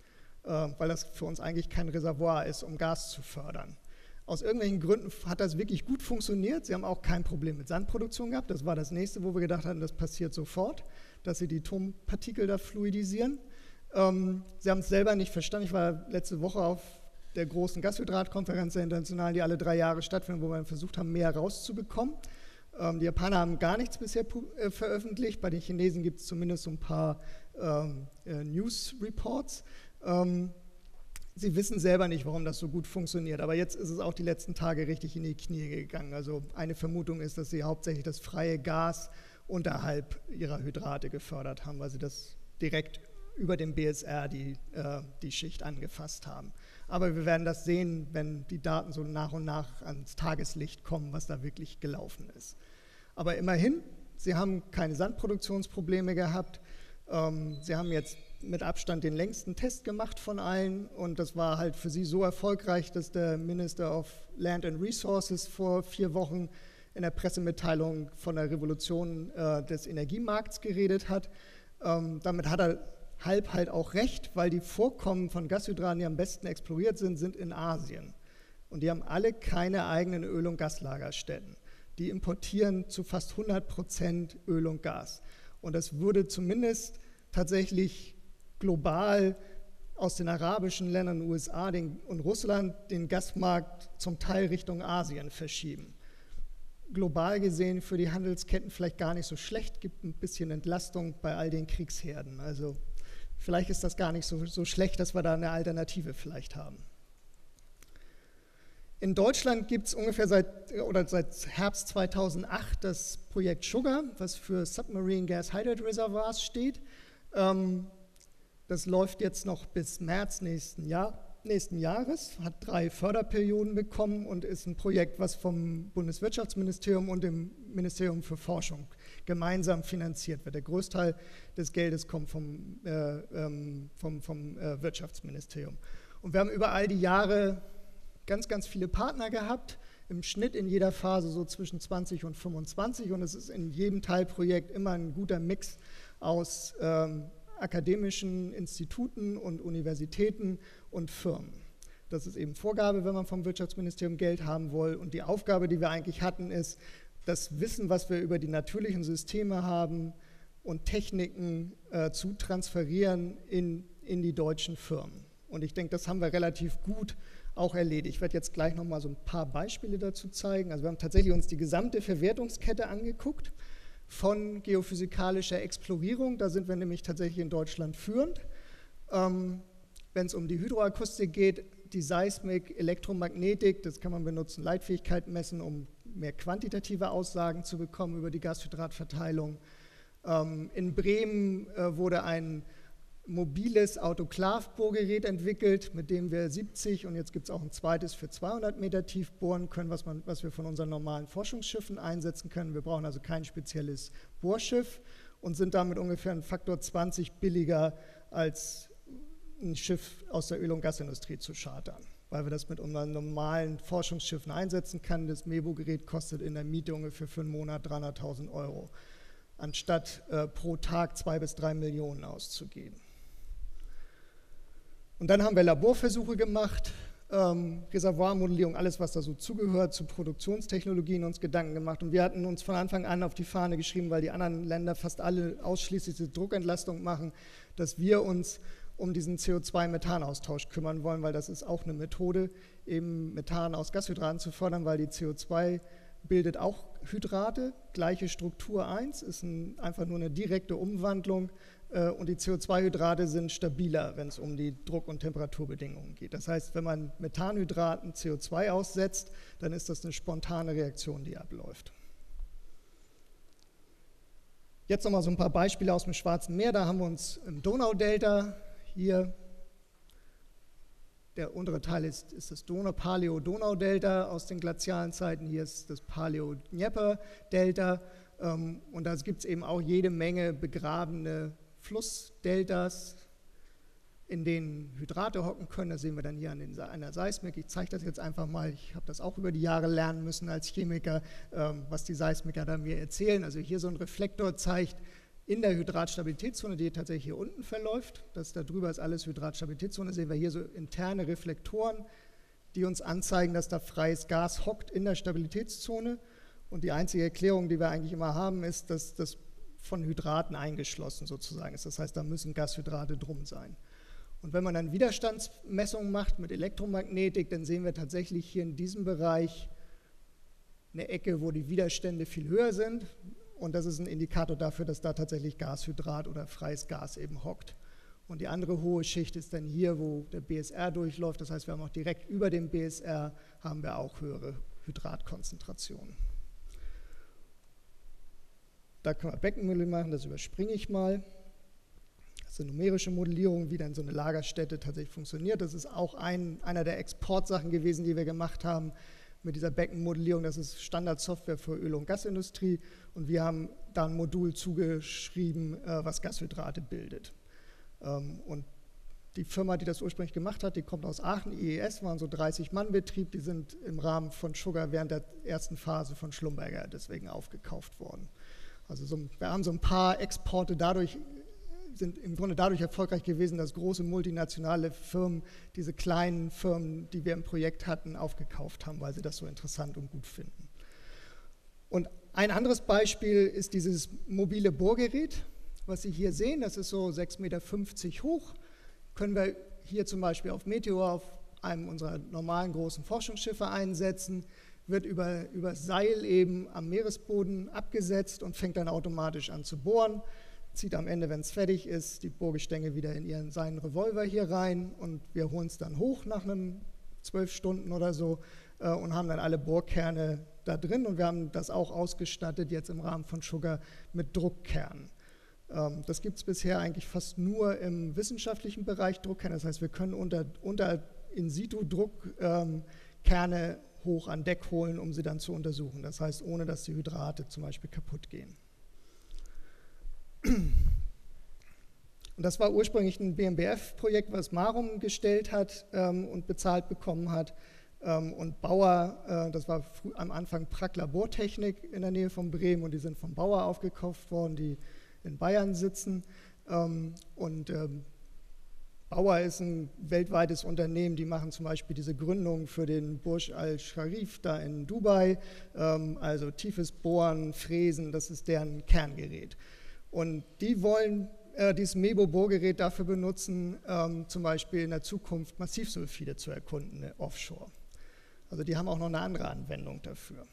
Weil das für uns eigentlich kein Reservoir ist, um Gas zu fördern. Aus irgendwelchen Gründen hat das wirklich gut funktioniert. Sie haben auch kein Problem mit Sandproduktion gehabt. Das war das nächste, wo wir gedacht hatten, das passiert sofort, dass sie die Atompartikel da fluidisieren. Ähm, sie haben es selber nicht verstanden. Ich war letzte Woche auf der großen Gashydratkonferenz der Internationalen, die alle drei Jahre stattfindet, wo wir versucht haben, mehr rauszubekommen. Ähm, die Japaner haben gar nichts bisher äh, veröffentlicht. Bei den Chinesen gibt es zumindest so ein paar ähm, äh, News-Reports. Ähm, sie wissen selber nicht, warum das so gut funktioniert, aber jetzt ist es auch die letzten Tage richtig in die Knie gegangen. Also eine Vermutung ist, dass sie hauptsächlich das freie Gas unterhalb ihrer Hydrate gefördert haben, weil sie das direkt über dem B S R die, äh, die Schicht angefasst haben. Aber wir werden das sehen, wenn die Daten so nach und nach ans Tageslicht kommen, was da wirklich gelaufen ist. Aber immerhin, sie haben keine Sandproduktionsprobleme gehabt. Ähm, sie haben jetzt mit Abstand den längsten Test gemacht von allen und das war halt für sie so erfolgreich, dass der Minister of Land and Resources vor vier Wochen in der Pressemitteilung von der Revolution äh, des Energiemarkts geredet hat. Ähm, damit hat er halb halt auch recht, weil die Vorkommen von Gashydraten, die am besten exploriert sind, sind in Asien. Und die haben alle keine eigenen Öl- und Gaslagerstätten. Die importieren zu fast hundert Prozent Öl und Gas. Und das würde zumindest tatsächlich global aus den arabischen Ländern, U S A den, und Russland den Gasmarkt zum Teil Richtung Asien verschieben. Global gesehen für die Handelsketten vielleicht gar nicht so schlecht, gibt ein bisschen Entlastung bei all den Kriegsherden. Also vielleicht ist das gar nicht so, so schlecht, dass wir da eine Alternative vielleicht haben. In Deutschland gibt es ungefähr seit, oder seit Herbst zweitausendacht das Projekt Sugar, was für Submarine Gas Hydrate Reservoirs steht. Ähm, das läuft jetzt noch bis März nächsten, Jahr, nächsten Jahres, hat drei Förderperioden bekommen und ist ein Projekt, was vom Bundeswirtschaftsministerium und dem Ministerium für Forschung gemeinsam finanziert wird. Der Großteil des Geldes kommt vom, äh, ähm, vom, vom äh, Wirtschaftsministerium. Und wir haben über all die Jahre ganz, ganz viele Partner gehabt, im Schnitt in jeder Phase so zwischen zwanzig und fünfundzwanzig, und es ist in jedem Teilprojekt immer ein guter Mix aus ähm, akademischen Instituten und Universitäten und Firmen. Das ist eben Vorgabe, wenn man vom Wirtschaftsministerium Geld haben will, und die Aufgabe, die wir eigentlich hatten, ist, das Wissen, was wir über die natürlichen Systeme haben und Techniken äh, zu transferieren in, in die deutschen Firmen. Und ich denke, das haben wir relativ gut auch erledigt. Ich werde jetzt gleich noch mal so ein paar Beispiele dazu zeigen. Also wir haben tatsächlich uns die gesamte Verwertungskette angeguckt, von geophysikalischer Explorierung, da sind wir nämlich tatsächlich in Deutschland führend. Ähm, wenn es um die Hydroakustik geht, die Seismik, Elektromagnetik, das kann man benutzen, Leitfähigkeit messen, um mehr quantitative Aussagen zu bekommen über die Gashydratverteilung. Ähm, in Bremen äh, wurde ein mobiles Autoklavbohrgerät entwickelt, mit dem wir siebzig, und jetzt gibt es auch ein zweites für zweihundert Meter tief bohren können, was, man, was wir von unseren normalen Forschungsschiffen einsetzen können. Wir brauchen also kein spezielles Bohrschiff und sind damit ungefähr einen Faktor zwanzig billiger als ein Schiff aus der Öl- und Gasindustrie zu chartern, weil wir das mit unseren normalen Forschungsschiffen einsetzen können. Das Mebo-Gerät kostet in der Miete ungefähr für einen Monat dreihunderttausend Euro, anstatt äh, pro Tag zwei bis drei Millionen auszugeben. Und dann haben wir Laborversuche gemacht, ähm, Reservoirmodellierung, alles, was da so zugehört, zu Produktionstechnologien uns Gedanken gemacht. Und wir hatten uns von Anfang an auf die Fahne geschrieben, weil die anderen Länder fast alle ausschließlich die Druckentlastung machen, dass wir uns um diesen C O zwei Methan-Austausch kümmern wollen, weil das ist auch eine Methode, eben Methan aus Gashydraten zu fördern, weil die C O zwei bildet auch Hydrate, gleiche Struktur eins, ist ein, einfach nur eine direkte Umwandlung, äh, und die C O zwei Hydrate sind stabiler, wenn es um die Druck- und Temperaturbedingungen geht. Das heißt, wenn man Methanhydraten C O zwei aussetzt, dann ist das eine spontane Reaktion, die abläuft. Jetzt nochmal so ein paar Beispiele aus dem Schwarzen Meer. Da haben wir uns im Donaudelta hier, der untere Teil ist, ist das Paleo-Donau-Delta aus den glazialen Zeiten, hier ist das Paleo-Dnieper-Delta, ähm, und da gibt es eben auch jede Menge begrabene Flussdeltas, in denen Hydrate hocken können. Das sehen wir dann hier an, den, an der Seismik. Ich zeige das jetzt einfach mal, ich habe das auch über die Jahre lernen müssen als Chemiker, ähm, was die Seismiker da mir erzählen. Also hier so ein Reflektor zeigt, in der Hydratstabilitätszone, die tatsächlich hier unten verläuft, das da drüber ist alles Hydratstabilitätszone, sehen wir hier so interne Reflektoren, die uns anzeigen, dass da freies Gas hockt in der Stabilitätszone. Und die einzige Erklärung, die wir eigentlich immer haben, ist, dass das von Hydraten eingeschlossen sozusagen ist. Das heißt, da müssen Gashydrate drum sein. Und wenn man dann Widerstandsmessungen macht mit Elektromagnetik, dann sehen wir tatsächlich hier in diesem Bereich eine Ecke, wo die Widerstände viel höher sind. Und das ist ein Indikator dafür, dass da tatsächlich Gashydrat oder freies Gas eben hockt. Und die andere hohe Schicht ist dann hier, wo der B S R durchläuft. Das heißt, wir haben auch direkt über dem B S R haben wir auch höhere Hydratkonzentrationen. Da können wir Beckenmodelle machen, das überspringe ich mal. Das ist eine numerische Modellierung, wie dann so eine Lagerstätte tatsächlich funktioniert. Das ist auch ein, einer der Exportsachen gewesen, die wir gemacht haben mit dieser Beckenmodellierung. Das ist Standardsoftware für Öl- und Gasindustrie, und wir haben da ein Modul zugeschrieben, was Gashydrate bildet. Und die Firma, die das ursprünglich gemacht hat, die kommt aus Aachen, I E S, waren so dreißig Mann Betrieb, die sind im Rahmen von Sugar während der ersten Phase von Schlumberger deswegen aufgekauft worden. Also so, wir haben so ein paar Exporte dadurch sind im Grunde dadurch erfolgreich gewesen, dass große multinationale Firmen diese kleinen Firmen, die wir im Projekt hatten, aufgekauft haben, weil sie das so interessant und gut finden. Und ein anderes Beispiel ist dieses mobile Bohrgerät, was Sie hier sehen. Das ist so sechs Komma fünfzig Meter hoch. Können wir hier zum Beispiel auf Meteor, auf einem unserer normalen großen Forschungsschiffe einsetzen, wird über, über Seil eben am Meeresboden abgesetzt und fängt dann automatisch an zu bohren, zieht am Ende, wenn es fertig ist, die Bohrgestänge wieder in ihren, seinen Revolver hier rein und wir holen es dann hoch nach einem zwölf Stunden oder so äh, und haben dann alle Bohrkerne da drin und wir haben das auch ausgestattet jetzt im Rahmen von Sugar mit Druckkernen. Ähm, das gibt es bisher eigentlich fast nur im wissenschaftlichen Bereich Druckkerne, das heißt, wir können unter, unter In-situ-Druckkerne ähm, hoch an Deck holen, um sie dann zu untersuchen. Das heißt, ohne dass die Hydrate zum Beispiel kaputt gehen. Und das war ursprünglich ein B M B F-Projekt, was Marum gestellt hat ähm, und bezahlt bekommen hat. Ähm, und Bauer, äh, das war früh, am Anfang Prack Labortechnik in der Nähe von Bremen und die sind von Bauer aufgekauft worden, die in Bayern sitzen. Ähm, und ähm, Bauer ist ein weltweites Unternehmen, die machen zum Beispiel diese Gründung für den Burj Al Sharif da in Dubai, ähm, also tiefes Bohren, Fräsen, das ist deren Kerngerät. Und die wollen äh, dieses MEBO-Bohrgerät dafür benutzen, ähm, zum Beispiel in der Zukunft Massivsulfide zu erkunden, offshore. Also die haben auch noch eine andere Anwendung dafür.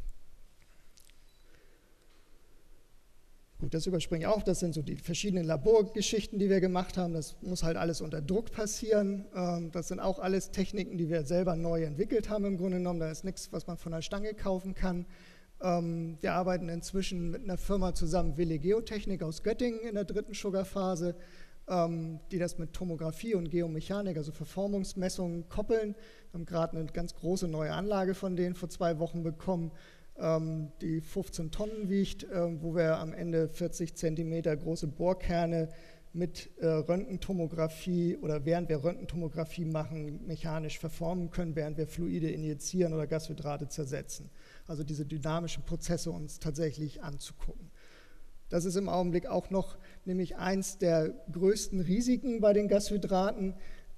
Gut, das überspringe ich auch, das sind so die verschiedenen Laborgeschichten, die wir gemacht haben. Das muss halt alles unter Druck passieren. Das sind auch alles Techniken, die wir selber neu entwickelt haben im Grunde genommen. Da ist nichts, was man von der Stange kaufen kann. Wir arbeiten inzwischen mit einer Firma zusammen, Wille Geotechnik aus Göttingen in der dritten Sugar-Phase, die das mit Tomographie und Geomechanik, also Verformungsmessungen, koppeln. Wir haben gerade eine ganz große neue Anlage von denen vor zwei Wochen bekommen, die fünfzehn Tonnen wiegt, wo wir am Ende vierzig Zentimeter große Bohrkerne mit Röntgentomographie oder während wir Röntgentomographie machen, mechanisch verformen können, während wir Fluide injizieren oder Gashydrate zersetzen. Also diese dynamischen Prozesse uns tatsächlich anzugucken. Das ist im Augenblick auch noch nämlich eins der größten Risiken bei den Gashydraten.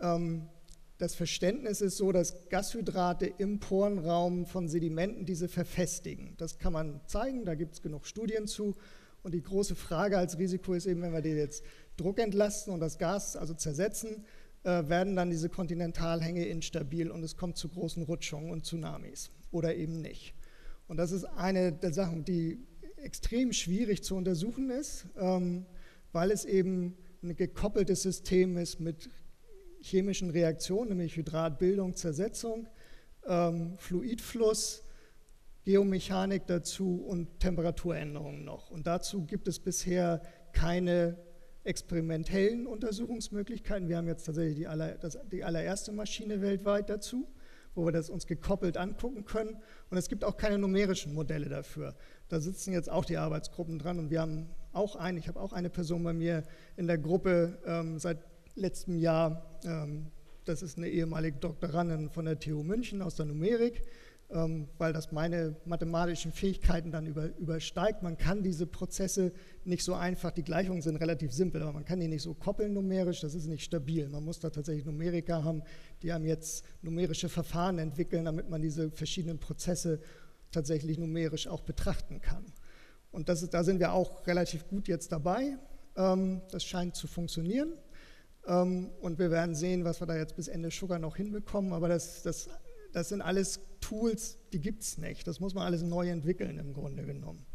Das Verständnis ist so, dass Gashydrate im Porenraum von Sedimenten diese verfestigen. Das kann man zeigen, da gibt es genug Studien zu. Und die große Frage als Risiko ist eben, wenn wir die jetzt Druck entlasten und das Gas also zersetzen, äh, werden dann diese Kontinentalhänge instabil und es kommt zu großen Rutschungen und Tsunamis oder eben nicht. Und das ist eine der Sachen, die extrem schwierig zu untersuchen ist, ähm, weil es eben ein gekoppeltes System ist mit chemischen Reaktionen, nämlich Hydratbildung, Zersetzung, ähm, Fluidfluss, Geomechanik dazu und Temperaturänderungen noch. Und dazu gibt es bisher keine experimentellen Untersuchungsmöglichkeiten. Wir haben jetzt tatsächlich die, aller, das, die allererste Maschine weltweit dazu, wo wir das uns gekoppelt angucken können. Und es gibt auch keine numerischen Modelle dafür. Da sitzen jetzt auch die Arbeitsgruppen dran und wir haben auch eine, ich habe auch eine Person bei mir in der Gruppe ähm, seit letztem Jahr, ähm, das ist eine ehemalige Doktorandin von der T U München aus der Numerik, ähm, weil das meine mathematischen Fähigkeiten dann über, übersteigt. Man kann diese Prozesse nicht so einfach, die Gleichungen sind relativ simpel, aber man kann die nicht so koppeln numerisch, das ist nicht stabil. Man muss da tatsächlich Numeriker haben, die einem jetzt numerische Verfahren entwickeln, damit man diese verschiedenen Prozesse tatsächlich numerisch auch betrachten kann. Und das ist, da sind wir auch relativ gut jetzt dabei. Ähm, das scheint zu funktionieren. Und wir werden sehen, was wir da jetzt bis Ende Sugar noch hinbekommen, aber das, das, das sind alles Tools, die gibt es nicht. Das muss man alles neu entwickeln im Grunde genommen.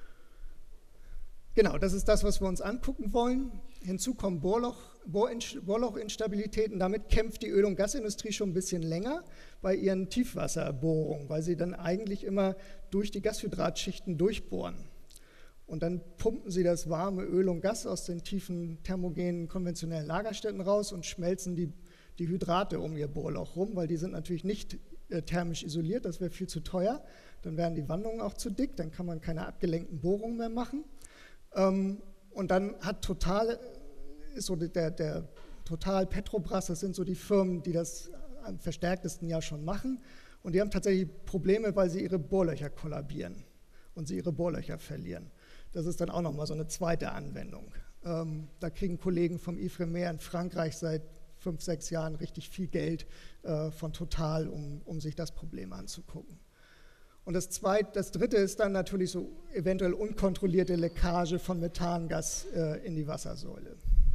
Genau, das ist das, was wir uns angucken wollen. Hinzu kommen Bohrloch, Bohrlochinstabilitäten. Damit kämpft die Öl- und Gasindustrie schon ein bisschen länger bei ihren Tiefwasserbohrungen, weil sie dann eigentlich immer durch die Gashydratschichten durchbohren. Und dann pumpen sie das warme Öl und Gas aus den tiefen thermogenen konventionellen Lagerstätten raus und schmelzen die, die Hydrate um ihr Bohrloch rum, weil die sind natürlich nicht äh, thermisch isoliert, das wäre viel zu teuer. Dann wären die Wandungen auch zu dick, dann kann man keine abgelenkten Bohrungen mehr machen. Ähm, und dann hat Total, ist so der, der Total, Petrobras, das sind so die Firmen, die das am verstärktesten ja schon machen. Und die haben tatsächlich Probleme, weil sie ihre Bohrlöcher kollabieren und sie ihre Bohrlöcher verlieren. Das ist dann auch nochmal so eine zweite Anwendung. Ähm, da kriegen Kollegen vom Ifremer in Frankreich seit fünf, sechs Jahren richtig viel Geld äh, von Total, um, um sich das Problem anzugucken. Und das, Zweite, das Dritte ist dann natürlich so eventuell unkontrollierte Leckage von Methangas äh, in die Wassersäule.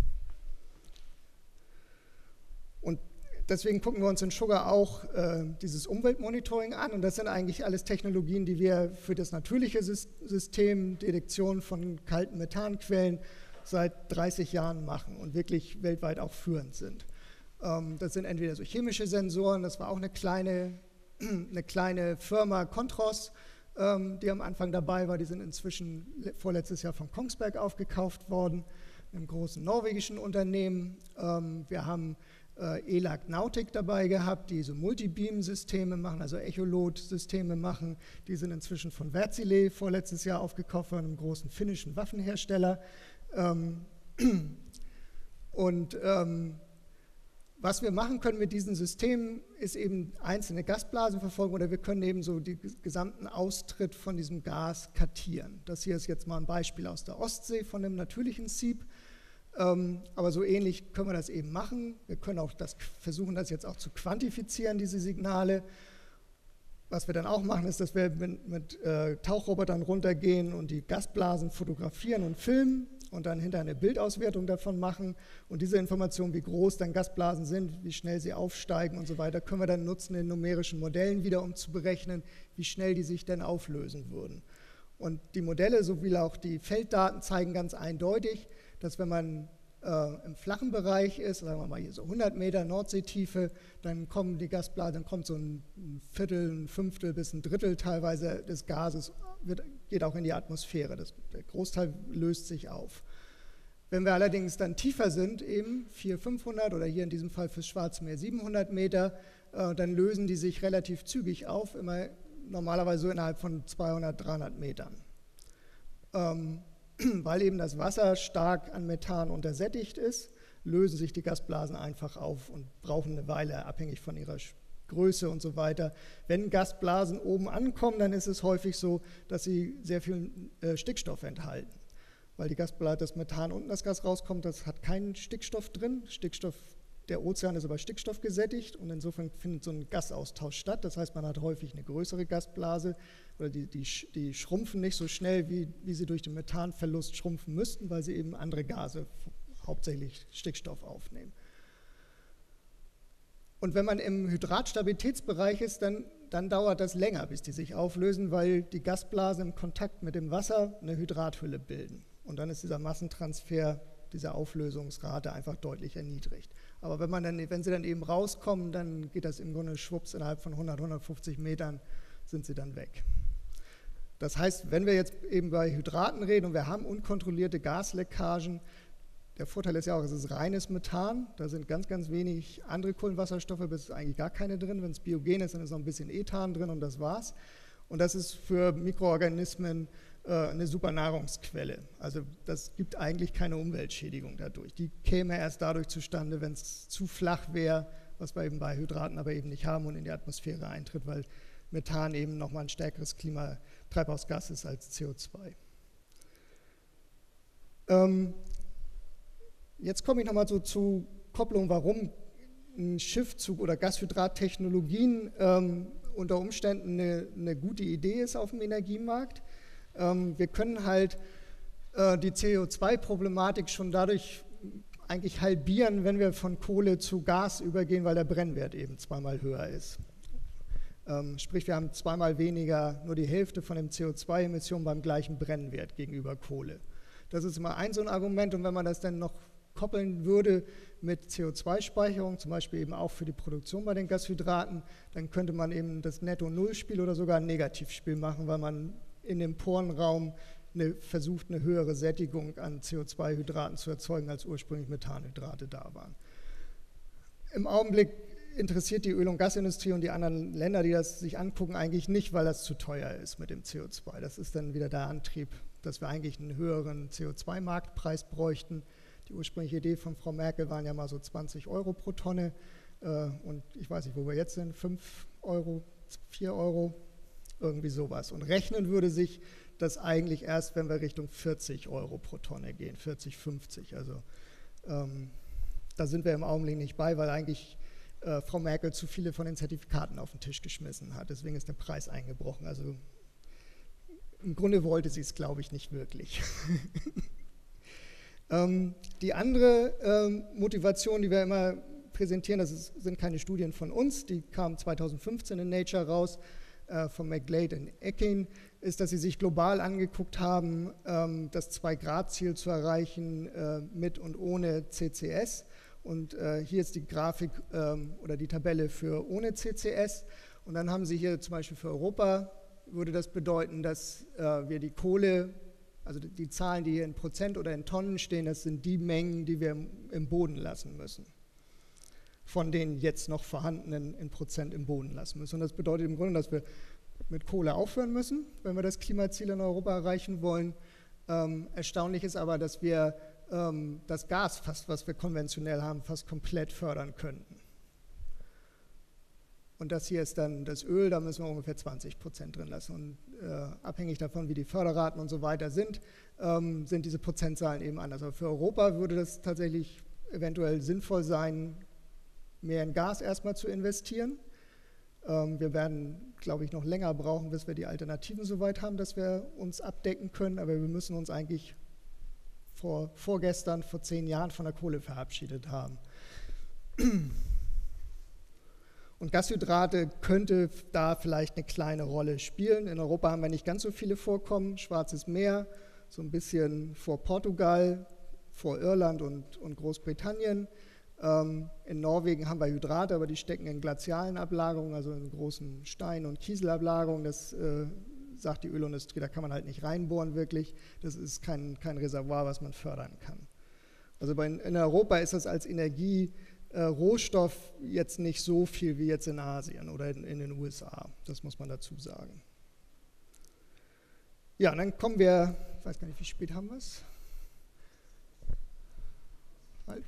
Und deswegen gucken wir uns in Sugar auch äh, dieses Umweltmonitoring an. Und das sind eigentlich alles Technologien, die wir für das natürliche System, Detektion von kalten Methanquellen, seit dreißig Jahren machen und wirklich weltweit auch führend sind. Ähm, das sind entweder so chemische Sensoren, das war auch eine kleine, eine kleine Firma, Contros, ähm, die am Anfang dabei war. Die sind inzwischen vorletztes Jahr von Kongsberg aufgekauft worden, einem großen norwegischen Unternehmen. Ähm, wir haben äh, E L A C Nautic dabei gehabt, die so Multibeam-Systeme machen, also Echolot-Systeme machen. Die sind inzwischen von Wärtsilä vorletztes Jahr aufgekauft worden, einem großen finnischen Waffenhersteller. Ähm, und ähm, was wir machen können mit diesen Systemen, ist eben einzelne Gasblasen verfolgen oder wir können eben so den gesamten Austritt von diesem Gas kartieren. Das hier ist jetzt mal ein Beispiel aus der Ostsee von einem natürlichen Sieb, ähm, aber so ähnlich können wir das eben machen. Wir können auch das, versuchen, das jetzt auch zu quantifizieren, diese Signale. Was wir dann auch machen, ist, dass wir mit, mit äh, Tauchrobotern runtergehen und die Gasblasen fotografieren und filmen und dann hinterher eine Bildauswertung davon machen. Und diese Information, wie groß dann Gasblasen sind, wie schnell sie aufsteigen und so weiter, können wir dann nutzen in numerischen Modellen wieder, um zu berechnen, wie schnell die sich denn auflösen würden. Und die Modelle sowie auch die Felddaten zeigen ganz eindeutig, dass wenn man äh, im flachen Bereich ist, sagen wir mal hier so hundert Meter Nordseetiefe, dann kommen die Gasblasen, dann kommt so ein Viertel, ein Fünftel bis ein Drittel teilweise des Gases, wird, geht auch in die Atmosphäre. Das, der Großteil löst sich auf. Wenn wir allerdings dann tiefer sind, eben vierhundert, fünfhundert oder hier in diesem Fall fürs Schwarze Meer siebenhundert Meter, äh, dann lösen die sich relativ zügig auf, immer normalerweise so innerhalb von zweihundert, dreihundert Metern. Ähm, weil eben das Wasser stark an Methan untersättigt ist, lösen sich die Gasblasen einfach auf und brauchen eine Weile, abhängig von ihrer Größe und so weiter. Wenn Gasblasen oben ankommen, dann ist es häufig so, dass sie sehr viel äh, Stickstoff enthalten. Weil die Gasblase, das Methan unten das Gas rauskommt, das hat keinen Stickstoff drin. Stickstoff, der Ozean ist aber Stickstoff gesättigt und insofern findet so ein Gasaustausch statt. Das heißt, man hat häufig eine größere Gasblase oder die, die, die schrumpfen nicht so schnell, wie, wie sie durch den Methanverlust schrumpfen müssten, weil sie eben andere Gase, hauptsächlich Stickstoff, aufnehmen. Und wenn man im Hydratstabilitätsbereich ist, dann, dann dauert das länger, bis die sich auflösen, weil die Gasblasen im Kontakt mit dem Wasser eine Hydrathülle bilden. Und dann ist dieser Massentransfer, diese Auflösungsrate einfach deutlich erniedrigt. Aber wenn, man dann, wenn sie dann eben rauskommen, dann geht das im Grunde schwupps, innerhalb von hundert, hundertfünfzig Metern sind sie dann weg. Das heißt, wenn wir jetzt eben bei Hydraten reden und wir haben unkontrollierte Gasleckagen, der Vorteil ist ja auch, es ist reines Methan, da sind ganz, ganz wenig andere Kohlenwasserstoffe, bis eigentlich gar keine drin. Wenn es biogen ist, dann ist noch ein bisschen Ethan drin und das war's. Und das ist für Mikroorganismen äh, eine super Nahrungsquelle. Also das gibt eigentlich keine Umweltschädigung dadurch. Die käme erst dadurch zustande, wenn es zu flach wäre, was wir eben bei Hydraten aber eben nicht haben und in die Atmosphäre eintritt, weil Methan eben nochmal ein stärkeres Klimatreibhausgas ist als C O zwei. Ähm, Jetzt komme ich nochmal so zu Kopplung, warum ein Schiffzug oder Gashydrattechnologien ähm, unter Umständen eine, eine gute Idee ist auf dem Energiemarkt. Ähm, wir können halt äh, die C O zwei Problematik schon dadurch eigentlich halbieren, wenn wir von Kohle zu Gas übergehen, weil der Brennwert eben zweimal höher ist. Ähm, sprich, wir haben zweimal weniger, nur die Hälfte von den C O zwei Emissionen beim gleichen Brennwert gegenüber Kohle. Das ist immer ein so ein Argument, und wenn man das dann noch koppeln würde mit C O zwei Speicherung, zum Beispiel eben auch für die Produktion bei den Gashydraten, dann könnte man eben das Netto-Null-Spiel oder sogar ein Negativspiel machen, weil man in dem Porenraum eine, versucht, eine höhere Sättigung an C O zwei Hydraten zu erzeugen, als ursprünglich Methanhydrate da waren. Im Augenblick interessiert die Öl- und Gasindustrie und die anderen Länder, die das sich angucken, eigentlich nicht, weil das zu teuer ist mit dem C O zwei. Das ist dann wieder der Antrieb, dass wir eigentlich einen höheren C O zwei Marktpreis bräuchten. Die ursprüngliche Idee von Frau Merkel waren ja mal so zwanzig Euro pro Tonne, äh, und ich weiß nicht, wo wir jetzt sind, fünf Euro, vier Euro, irgendwie sowas. Und rechnen würde sich das eigentlich erst, wenn wir Richtung vierzig Euro pro Tonne gehen, vierzig, fünfzig. Also ähm, da sind wir im Augenblick nicht bei, weil eigentlich äh, Frau Merkel zu viele von den Zertifikaten auf den Tisch geschmissen hat. Deswegen ist der Preis eingebrochen. Also im Grunde wollte sie es, glaube ich, nicht wirklich. ähm, die andere ähm, Motivation, die wir immer präsentieren, das ist, sind keine Studien von uns, die kamen zweitausendfünfzehn in Nature raus, äh, von McGlade und Ecking, ist, dass sie sich global angeguckt haben, ähm, das zwei-Grad-Ziel zu erreichen äh, mit und ohne C C S. Und äh, hier ist die Grafik ähm, oder die Tabelle für ohne C C S. Und dann haben sie hier zum Beispiel für Europa, würde das bedeuten, dass äh, wir die Kohle, also die, die Zahlen, die hier in Prozent oder in Tonnen stehen, das sind die Mengen, die wir im, im Boden lassen müssen. Von den jetzt noch vorhandenen in Prozent im Boden lassen müssen. Und das bedeutet im Grunde, dass wir mit Kohle aufhören müssen, wenn wir das Klimaziel in Europa erreichen wollen. Ähm, erstaunlich ist aber, dass wir ähm, das Gas, fast was wir konventionell haben, fast komplett fördern könnten. Und das hier ist dann das Öl, da müssen wir ungefähr zwanzig Prozent drin lassen. Und äh, abhängig davon, wie die Förderraten und so weiter sind, ähm, sind diese Prozentzahlen eben anders. Aber für Europa würde das tatsächlich eventuell sinnvoll sein, mehr in Gas erstmal zu investieren. Ähm, wir werden, glaube ich, noch länger brauchen, bis wir die Alternativen so weit haben, dass wir uns abdecken können. Aber wir müssen uns eigentlich vor, vorgestern, vor zehn Jahren von der Kohle verabschiedet haben. Und Gashydrate könnte da vielleicht eine kleine Rolle spielen. In Europa haben wir nicht ganz so viele Vorkommen. Schwarzes Meer, so ein bisschen vor Portugal, vor Irland und, und Großbritannien. Ähm, in Norwegen haben wir Hydrate, aber die stecken in glazialen Ablagerungen, also in großen Stein- und Kieselablagerungen. Das äh, sagt die Ölindustrie, da kann man halt nicht reinbohren wirklich. Das ist kein, kein Reservoir, was man fördern kann. Also bei, in Europa ist das als Energierohstoff äh, jetzt nicht so viel wie jetzt in Asien oder in, in den U S A. Das muss man dazu sagen. Ja, und dann kommen wir, ich weiß gar nicht, wie spät haben wir es? Halb?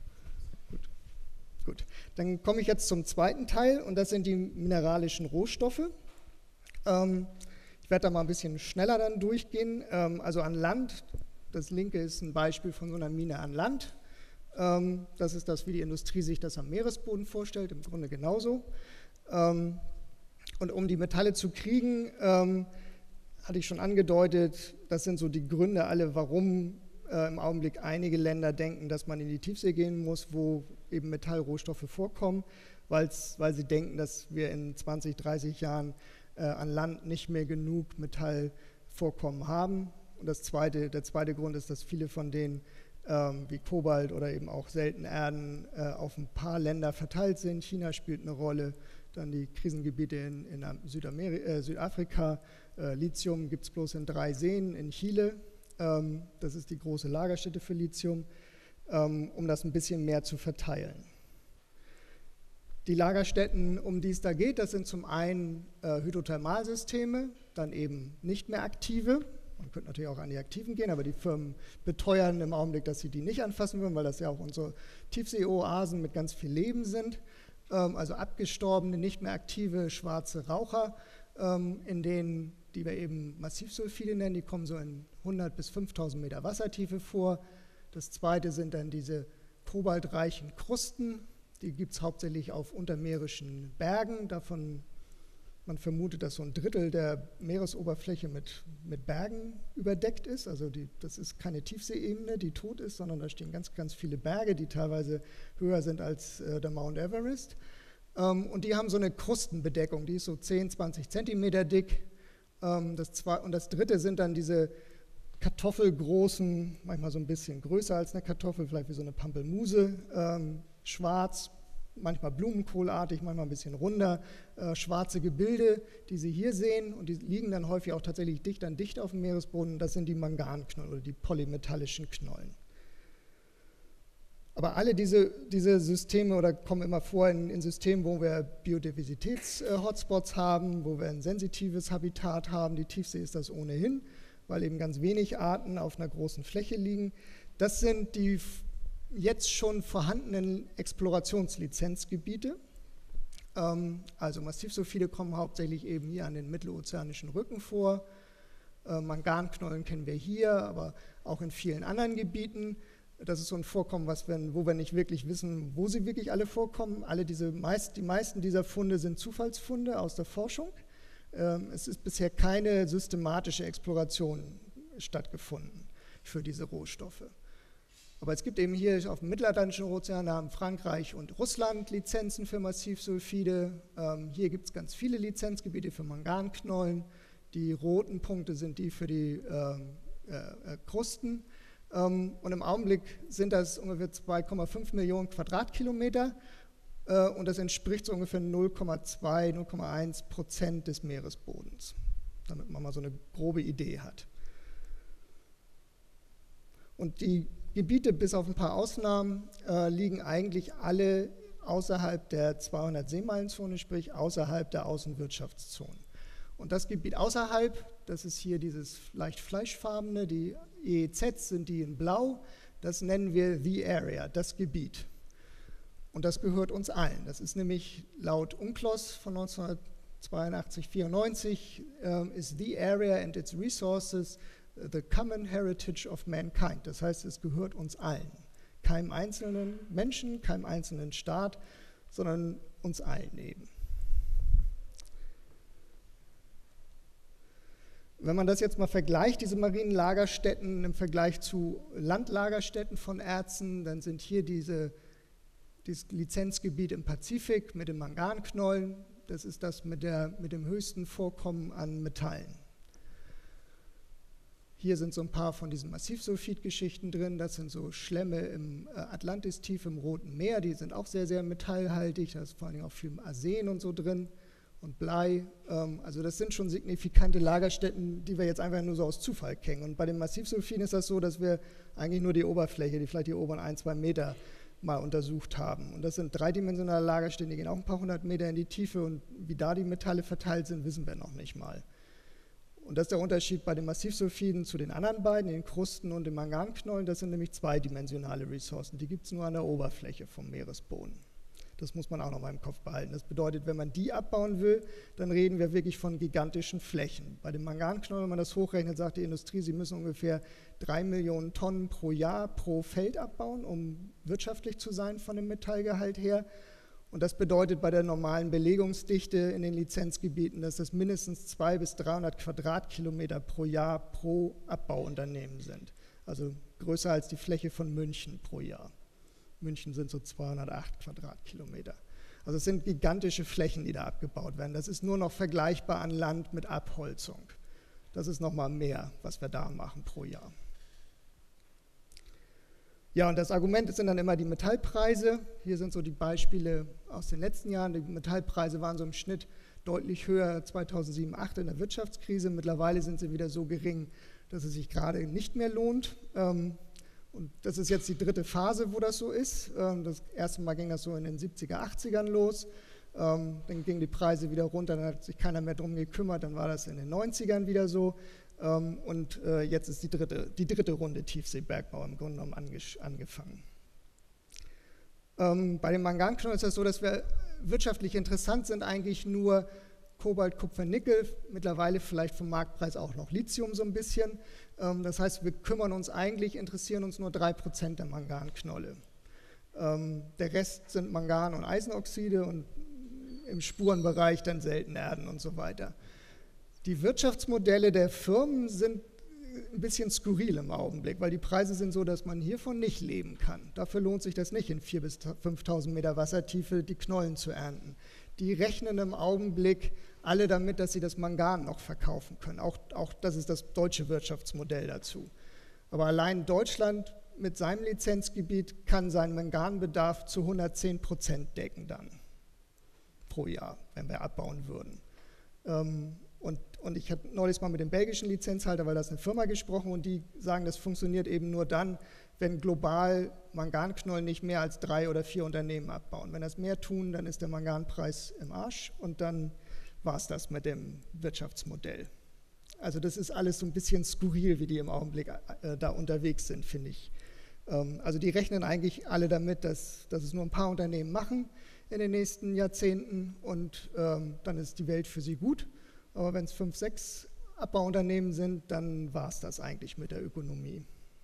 Gut, dann komme ich jetzt zum zweiten Teil und das sind die mineralischen Rohstoffe. Ähm, ich werde da mal ein bisschen schneller dann durchgehen. Ähm, also an Land, das linke ist ein Beispiel von so einer Mine an Land. Ähm, das ist das, wie die Industrie sich das am Meeresboden vorstellt, im Grunde genauso. Ähm, und um die Metalle zu kriegen, ähm, hatte ich schon angedeutet, das sind so die Gründe alle, warum äh, im Augenblick einige Länder denken, dass man in die Tiefsee gehen muss, wo eben Metallrohstoffe vorkommen, weil's, weil sie denken, dass wir in zwanzig, dreißig Jahren äh, an Land nicht mehr genug Metallvorkommen haben. Und das zweite, der zweite Grund ist, dass viele von denen ähm, wie Kobalt oder eben auch Seltenerden äh, auf ein paar Länder verteilt sind. China spielt eine Rolle, dann die Krisengebiete in, in Südameri- äh, Südafrika. Äh, Lithium gibt es bloß in drei Seen in Chile. Ähm, das ist die große Lagerstätte für Lithium. Um das ein bisschen mehr zu verteilen. Die Lagerstätten, um die es da geht, das sind zum einen äh, Hydrothermalsysteme, dann eben nicht mehr aktive. Man könnte natürlich auch an die aktiven gehen, aber die Firmen beteuern im Augenblick, dass sie die nicht anfassen würden, weil das ja auch unsere Tiefseeoasen mit ganz viel Leben sind. Ähm, also abgestorbene, nicht mehr aktive schwarze Raucher, ähm, in denen, die wir eben Massivsulfide nennen, die kommen so in hundert bis fünftausend Meter Wassertiefe vor. Das zweite sind dann diese kobaltreichen Krusten, die gibt es hauptsächlich auf untermeerischen Bergen. Davon, man vermutet, dass so ein Drittel der Meeresoberfläche mit, mit Bergen überdeckt ist. Also die, das ist keine Tiefseeebene, die tot ist, sondern da stehen ganz, ganz viele Berge, die teilweise höher sind als äh, der Mount Everest. Ähm, und die haben so eine Krustenbedeckung, die ist so zehn, zwanzig Zentimeter dick. Ähm, das zwei, und das dritte sind dann diese kartoffelgroßen, manchmal so ein bisschen größer als eine Kartoffel, vielleicht wie so eine Pampelmuse, ähm, schwarz, manchmal blumenkohlartig, manchmal ein bisschen runder, äh, schwarze Gebilde, die Sie hier sehen, und die liegen dann häufig auch tatsächlich dicht an dicht auf dem Meeresboden. Das sind die Manganknollen oder die polymetallischen Knollen. Aber alle diese, diese Systeme oder kommen immer vor in, in Systemen, wo wir Biodiversitäts-Hotspots haben, wo wir ein sensitives Habitat haben. Die Tiefsee ist das ohnehin, weil eben ganz wenig Arten auf einer großen Fläche liegen. Das sind die jetzt schon vorhandenen Explorationslizenzgebiete. Ähm, also Massivsulfide kommen hauptsächlich eben hier an den mittelozeanischen Rücken vor. Äh, Manganknollen kennen wir hier, aber auch in vielen anderen Gebieten. Das ist so ein Vorkommen, was wir, wo wir nicht wirklich wissen, wo sie wirklich alle vorkommen. Alle diese meist, die meisten dieser Funde sind Zufallsfunde aus der Forschung. Ähm, es ist bisher keine systematische Exploration stattgefunden für diese Rohstoffe. Aber es gibt eben hier auf dem Mittelatlantischen Ozean, da haben Frankreich und Russland Lizenzen für Massivsulfide. Ähm, hier gibt es ganz viele Lizenzgebiete für Manganknollen. Die roten Punkte sind die für die ähm, äh, Krusten. Ähm, und im Augenblick sind das ungefähr zwei Komma fünf Millionen Quadratkilometer. Äh, und das entspricht so ungefähr null Komma zwei, null Komma eins Prozent des Meeresbodens, damit man mal so eine grobe Idee hat. Und die Gebiete, bis auf ein paar Ausnahmen, äh, liegen eigentlich alle außerhalb der zweihundert Seemeilenzone, sprich außerhalb der Außenwirtschaftszonen. Und das Gebiet außerhalb, das ist hier dieses leicht fleischfarbene, die E E Zs sind die in blau, das nennen wir The Area, das Gebiet. Und das gehört uns allen. Das ist nämlich laut UNCLOS von neunzehnhundertzweiundachtzig vierundneunzig, äh, ist The Area and its resources the common heritage of mankind. Das heißt, es gehört uns allen. Keinem einzelnen Menschen, keinem einzelnen Staat, sondern uns allen eben. Wenn man das jetzt mal vergleicht, diese marinen Lagerstätten im Vergleich zu Landlagerstätten von Erzen, dann sind hier diese, dieses Lizenzgebiet im Pazifik mit den Manganknollen, das ist das mit, der, mit dem höchsten Vorkommen an Metallen. Hier sind so ein paar von diesen Massivsulfid-Geschichten drin, das sind so Schlemme im Atlantistief, im Roten Meer, die sind auch sehr, sehr metallhaltig, da ist vor allem auch viel Arsen und so drin und Blei. Also das sind schon signifikante Lagerstätten, die wir jetzt einfach nur so aus Zufall kennen. Und bei den Massivsulfiden ist das so, dass wir eigentlich nur die Oberfläche, die vielleicht die oberen ein, zwei Meter mal untersucht haben. Und das sind dreidimensionale Lagerstätten, die gehen auch ein paar hundert Meter in die Tiefe und wie da die Metalle verteilt sind, wissen wir noch nicht mal. Und das ist der Unterschied bei den Massivsulfiden zu den anderen beiden, den Krusten und den Manganknollen. Das sind nämlich zweidimensionale Ressourcen, die gibt es nur an der Oberfläche vom Meeresboden. Das muss man auch noch mal im Kopf behalten. Das bedeutet, wenn man die abbauen will, dann reden wir wirklich von gigantischen Flächen. Bei den Manganknollen, wenn man das hochrechnet, sagt die Industrie, sie müssen ungefähr drei Millionen Tonnen pro Jahr pro Feld abbauen, um wirtschaftlich zu sein von dem Metallgehalt her. Und das bedeutet bei der normalen Belegungsdichte in den Lizenzgebieten, dass das mindestens zweihundert bis dreihundert Quadratkilometer pro Jahr pro Abbauunternehmen sind. Also größer als die Fläche von München pro Jahr. München sind so zweihundertacht Quadratkilometer. Also es sind gigantische Flächen, die da abgebaut werden. Das ist nur noch vergleichbar an Land mit Abholzung. Das ist nochmal mehr, was wir da machen pro Jahr. Ja, und das Argument sind dann immer die Metallpreise. Hier sind so die Beispiele aus den letzten Jahren. Die Metallpreise waren so im Schnitt deutlich höher zweitausendsieben, zweitausendachtzehn in der Wirtschaftskrise. Mittlerweile sind sie wieder so gering, dass es sich gerade nicht mehr lohnt. Und das ist jetzt die dritte Phase, wo das so ist. Das erste Mal ging das so in den siebziger, achtzigern los. Dann gingen die Preise wieder runter, dann hat sich keiner mehr drum gekümmert. Dann war das in den neunzigern wieder so. Und jetzt ist die dritte, die dritte Runde Tiefseebergbau im Grunde genommen angefangen. Bei den Manganknollen ist das so, dass wir wirtschaftlich interessant sind, eigentlich nur Kobalt, Kupfer, Nickel, mittlerweile vielleicht vom Marktpreis auch noch Lithium so ein bisschen. Das heißt, wir kümmern uns eigentlich, interessieren uns nur drei Prozent der Manganknolle. Der Rest sind Mangan- und Eisenoxide und im Spurenbereich dann Seltenerden und so weiter. Die Wirtschaftsmodelle der Firmen sind ein bisschen skurril im Augenblick, weil die Preise sind so, dass man hiervon nicht leben kann. Dafür lohnt sich das nicht, in viertausend bis fünftausend Meter Wassertiefe die Knollen zu ernten. Die rechnen im Augenblick alle damit, dass sie das Mangan noch verkaufen können. Auch, auch das ist das deutsche Wirtschaftsmodell dazu. Aber allein Deutschland mit seinem Lizenzgebiet kann seinen Manganbedarf zu hundertzehn Prozent decken dann pro Jahr, wenn wir abbauen würden. Ähm, Und, und ich habe neulich mal mit dem belgischen Lizenzhalter, weil das eine Firma gesprochen, und die sagen, das funktioniert eben nur dann, wenn global Manganknollen nicht mehr als drei oder vier Unternehmen abbauen. Wenn das mehr tun, dann ist der Manganpreis im Arsch und dann war es das mit dem Wirtschaftsmodell. Also das ist alles so ein bisschen skurril, wie die im Augenblick äh, da unterwegs sind, finde ich. Ähm, also die rechnen eigentlich alle damit, dass, dass es nur ein paar Unternehmen machen in den nächsten Jahrzehnten und ähm, dann ist die Welt für sie gut. Aber wenn es fünf, sechs Abbauunternehmen sind, dann war es das eigentlich mit der Ökonomie.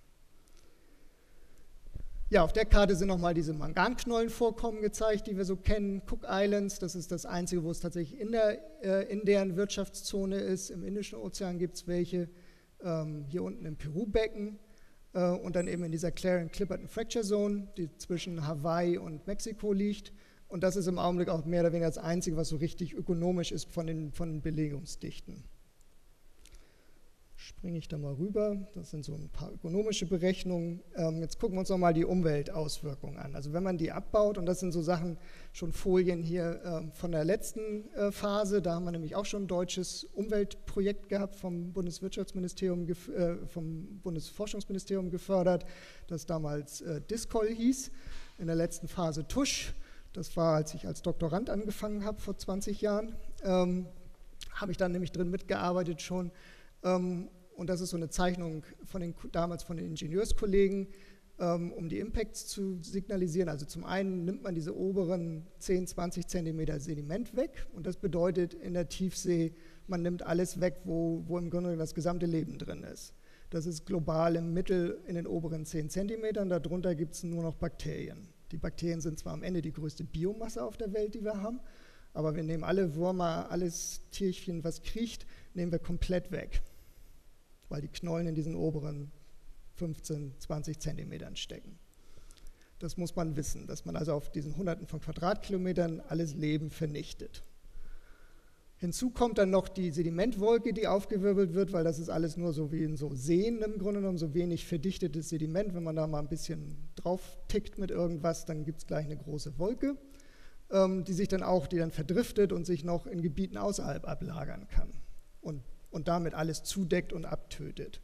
Ja, auf der Karte sind nochmal diese Manganknollenvorkommen gezeigt, die wir so kennen. Cook Islands, das ist das einzige, wo es tatsächlich in, der, äh, in deren Wirtschaftszone ist. Im Indischen Ozean gibt es welche, ähm, hier unten im Peru-Becken äh, und dann eben in dieser Clarion-Clipperton Fracture Zone, die zwischen Hawaii und Mexiko liegt. Und das ist im Augenblick auch mehr oder weniger das Einzige, was so richtig ökonomisch ist von den, von den Belegungsdichten. Springe ich da mal rüber, das sind so ein paar ökonomische Berechnungen. Ähm, jetzt gucken wir uns nochmal die Umweltauswirkungen an. Also wenn man die abbaut, und das sind so Sachen, schon Folien hier äh, von der letzten äh, Phase, da haben wir nämlich auch schon ein deutsches Umweltprojekt gehabt vom Bundeswirtschaftsministerium, äh, vom Bundesforschungsministerium gefördert, das damals äh, DISCOL hieß, in der letzten Phase TUSCH. Das war, als ich als Doktorand angefangen habe, vor zwanzig Jahren, ähm, habe ich dann nämlich drin mitgearbeitet schon. Um, und das ist so eine Zeichnung von den, damals von den Ingenieurskollegen, um, um die Impacts zu signalisieren. Also zum einen nimmt man diese oberen zehn, zwanzig Zentimeter Sediment weg und das bedeutet in der Tiefsee, man nimmt alles weg, wo, wo im Grunde das gesamte Leben drin ist. Das ist global im Mittel in den oberen zehn Zentimetern, darunter gibt es nur noch Bakterien. Die Bakterien sind zwar am Ende die größte Biomasse auf der Welt, die wir haben, aber wir nehmen alle Würmer, alles Tierchen, was kriecht, nehmen wir komplett weg, weil die Knollen in diesen oberen fünfzehn, zwanzig Zentimetern stecken. Das muss man wissen, dass man also auf diesen Hunderten von Quadratkilometern alles Leben vernichtet. Hinzu kommt dann noch die Sedimentwolke, die aufgewirbelt wird, weil das ist alles nur so wie in so Seen im Grunde genommen, so wenig verdichtetes Sediment. Wenn man da mal ein bisschen drauf tickt mit irgendwas, dann gibt es gleich eine große Wolke, ähm, die sich dann auch, die dann verdriftet und sich noch in Gebieten außerhalb ablagern kann. Und und damit alles zudeckt und abtötet.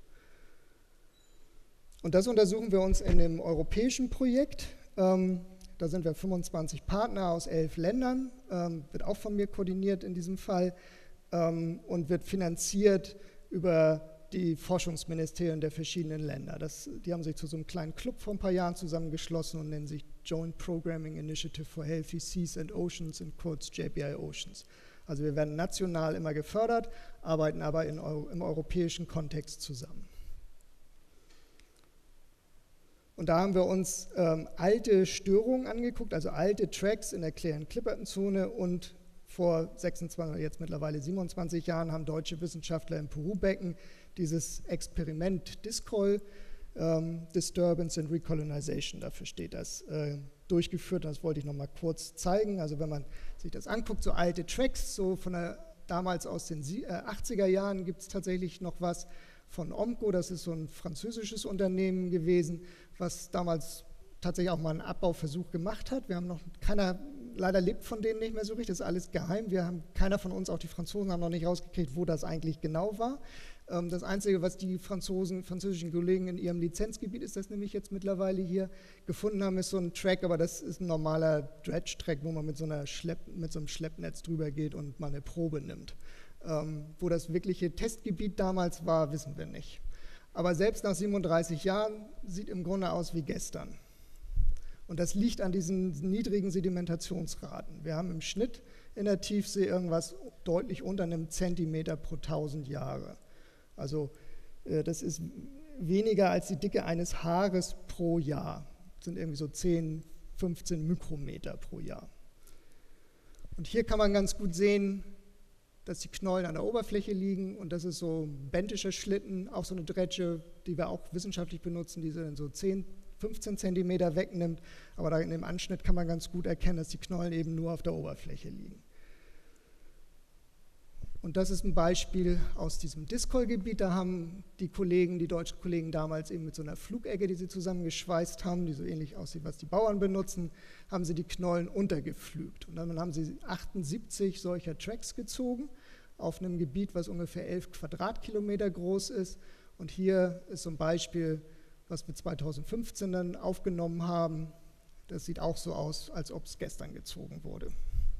Und das untersuchen wir uns in dem europäischen Projekt. Ähm, da sind wir fünfundzwanzig Partner aus elf Ländern, ähm, wird auch von mir koordiniert in diesem Fall ähm, und wird finanziert über die Forschungsministerien der verschiedenen Länder. Das, die haben sich zu so einem kleinen Club vor ein paar Jahren zusammengeschlossen und nennen sich Joint Programming Initiative for Healthy Seas and Oceans, in kurz J P I Oceans. Also wir werden national immer gefördert, arbeiten aber in Euro, im europäischen Kontext zusammen. Und da haben wir uns ähm, alte Störungen angeguckt, also alte Tracks in der Clarion-Clipperton-Zone und vor sechsundzwanzig, jetzt mittlerweile siebenundzwanzig Jahren haben deutsche Wissenschaftler im Peru-Becken dieses Experiment DISCOL, ähm, Disturbance and Recolonization, dafür steht das, äh, durchgeführt. Das wollte ich noch mal kurz zeigen. Also wenn man sich das anguckt, so alte Tracks, so von der, damals aus den achtziger Jahren gibt es tatsächlich noch was von Omco, das ist so ein französisches Unternehmen gewesen, was damals tatsächlich auch mal einen Abbauversuch gemacht hat. Wir haben noch keiner, leider lebt von denen nicht mehr so richtig, das ist alles geheim. Wir haben, keiner von uns, auch die Franzosen, haben noch nicht rausgekriegt, wo das eigentlich genau war. Das Einzige, was die Franzosen, französischen Kollegen in ihrem Lizenzgebiet, ist das nämlich jetzt mittlerweile hier, gefunden haben, ist so ein Track, aber das ist ein normaler Dredge-Track, wo man mit so, einer Schlepp, mit so einem Schleppnetz drüber geht und mal eine Probe nimmt. Ähm, wo das wirkliche Testgebiet damals war, wissen wir nicht. Aber selbst nach siebenunddreißig Jahren sieht im Grunde aus wie gestern. Und das liegt an diesen niedrigen Sedimentationsraten. Wir haben im Schnitt in der Tiefsee irgendwas deutlich unter einem Zentimeter pro tausend Jahre. Also äh, das ist weniger als die Dicke eines Haares pro Jahr. Das sind irgendwie so zehn, fünfzehn Mikrometer pro Jahr. Und hier kann man ganz gut sehen, dass die Knollen an der Oberfläche liegen und das ist so ein bentischer Schlitten, auch so eine Dredge, die wir auch wissenschaftlich benutzen, die so zehn, fünfzehn Zentimeter wegnimmt, aber da in dem Anschnitt kann man ganz gut erkennen, dass die Knollen eben nur auf der Oberfläche liegen. Und das ist ein Beispiel aus diesem DISCOL-Gebiet. Da haben die Kollegen, die deutschen Kollegen damals eben mit so einer Flugegge, die sie zusammengeschweißt haben, die so ähnlich aussieht, was die Bauern benutzen, haben sie die Knollen untergepflügt. Und dann haben sie achtundsiebzig solcher Tracks gezogen auf einem Gebiet, was ungefähr elf Quadratkilometer groß ist. Und hier ist so ein Beispiel, was wir zweitausendfünfzehn dann aufgenommen haben. Das sieht auch so aus, als ob es gestern gezogen wurde.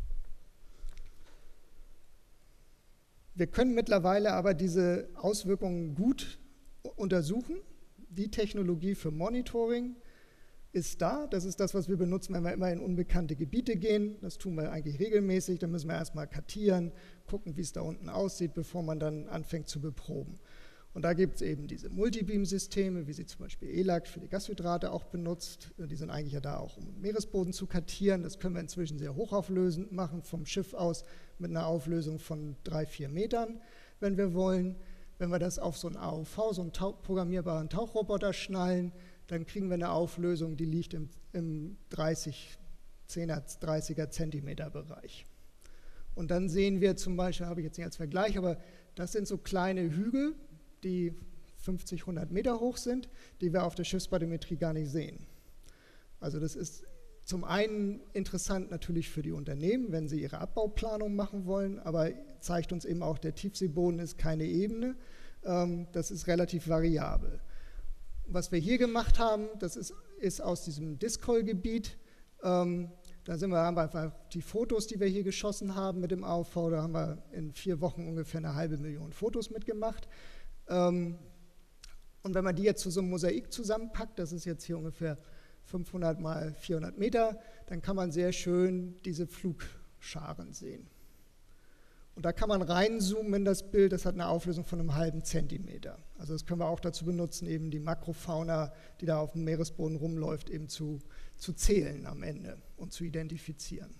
Wir können mittlerweile aber diese Auswirkungen gut untersuchen. Die Technologie für Monitoring ist da. Das ist das, was wir benutzen, wenn wir immer in unbekannte Gebiete gehen. Das tun wir eigentlich regelmäßig. Da müssen wir erstmal kartieren, gucken, wie es da unten aussieht, bevor man dann anfängt zu beproben. Und da gibt es eben diese Multibeam-Systeme, wie sie zum Beispiel E L A C für die Gashydrate auch benutzt. Die sind eigentlich ja da auch, um Meeresboden zu kartieren. Das können wir inzwischen sehr hochauflösend machen, vom Schiff aus mit einer Auflösung von drei, vier Metern, wenn wir wollen. Wenn wir das auf so einen A O V, so einen tauch, programmierbaren Tauchroboter schnallen, dann kriegen wir eine Auflösung, die liegt im, im dreißig, zehner, dreißiger Zentimeter Bereich. Und dann sehen wir zum Beispiel, habe ich jetzt nicht als Vergleich, aber das sind so kleine Hügel, die fünfzig, hundert Meter hoch sind, die wir auf der Schiffsbarometrie gar nicht sehen. Also das ist zum einen interessant natürlich für die Unternehmen, wenn sie ihre Abbauplanung machen wollen, aber zeigt uns eben auch, der Tiefseeboden ist keine Ebene, das ist relativ variabel. Was wir hier gemacht haben, das ist, ist aus diesem Discol-Gebiet, da sind wir, haben wir einfach die Fotos, die wir hier geschossen haben mit dem A O V, da haben wir in vier Wochen ungefähr eine halbe Million Fotos mitgemacht. Und wenn man die jetzt zu so einem Mosaik zusammenpackt, das ist jetzt hier ungefähr fünfhundert mal vierhundert Meter, dann kann man sehr schön diese Flugscharen sehen. Und da kann man reinzoomen in das Bild, das hat eine Auflösung von einem halben Zentimeter. Also das können wir auch dazu benutzen, eben die Makrofauna, die da auf dem Meeresboden rumläuft, eben zu, zu zählen am Ende und zu identifizieren.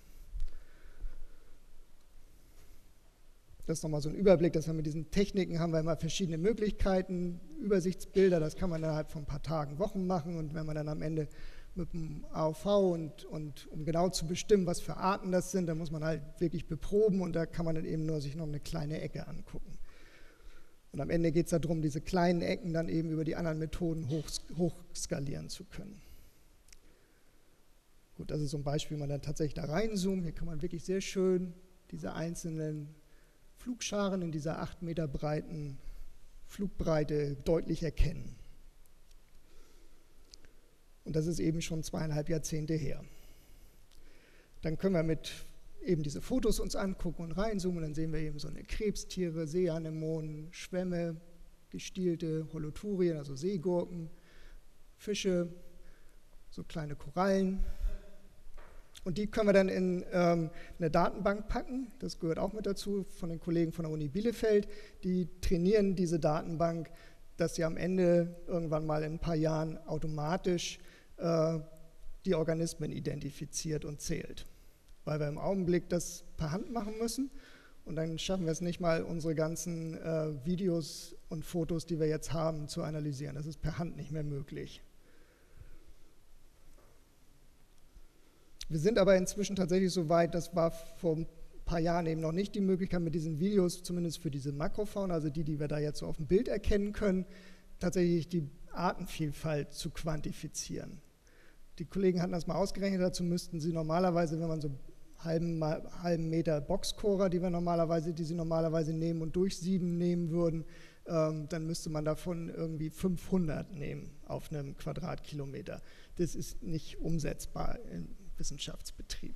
Das ist nochmal so ein Überblick, dass wir mit diesen Techniken haben wir immer verschiedene Möglichkeiten, Übersichtsbilder, das kann man innerhalb von ein paar Tagen, Wochen machen und wenn man dann am Ende mit dem A O V und, und um genau zu bestimmen, was für Arten das sind, dann muss man halt wirklich beproben und da kann man dann eben nur sich noch eine kleine Ecke angucken. Und am Ende geht es darum, diese kleinen Ecken dann eben über die anderen Methoden hoch, hochskalieren zu können. Gut, das ist so ein Beispiel, wie man dann tatsächlich da reinzoomt. Hier kann man wirklich sehr schön diese einzelnen Flugscharen in dieser acht Meter breiten Flugbreite deutlich erkennen. Und das ist eben schon zweieinhalb Jahrzehnte her. Dann können wir mit eben diese Fotos uns angucken und reinzoomen, dann sehen wir eben so eine Krebstiere, Seeanemonen, Schwämme, gestielte Holothurien, also Seegurken, Fische, so kleine Korallen. Und die können wir dann in ähm, eine Datenbank packen, das gehört auch mit dazu, von den Kollegen von der Uni Bielefeld. Die trainieren diese Datenbank, dass sie am Ende irgendwann mal in ein paar Jahren automatisch äh, die Organismen identifiziert und zählt. Weil wir im Augenblick das per Hand machen müssen und dann schaffen wir es nicht mal, unsere ganzen äh, Videos und Fotos, die wir jetzt haben, zu analysieren. Das ist per Hand nicht mehr möglich. Wir sind aber inzwischen tatsächlich so weit, das war vor ein paar Jahren eben noch nicht die Möglichkeit, mit diesen Videos, zumindest für diese Makrofauna, also die, die wir da jetzt so auf dem Bild erkennen können, tatsächlich die Artenvielfalt zu quantifizieren. Die Kollegen hatten das mal ausgerechnet, dazu müssten sie normalerweise, wenn man so halben, halben Meter Boxcorer, die wir normalerweise, die sie normalerweise nehmen und durchsieben nehmen würden, ähm, dann müsste man davon irgendwie fünfhundert nehmen auf einem Quadratkilometer. Das ist nicht umsetzbar im Wissenschaftsbetrieb.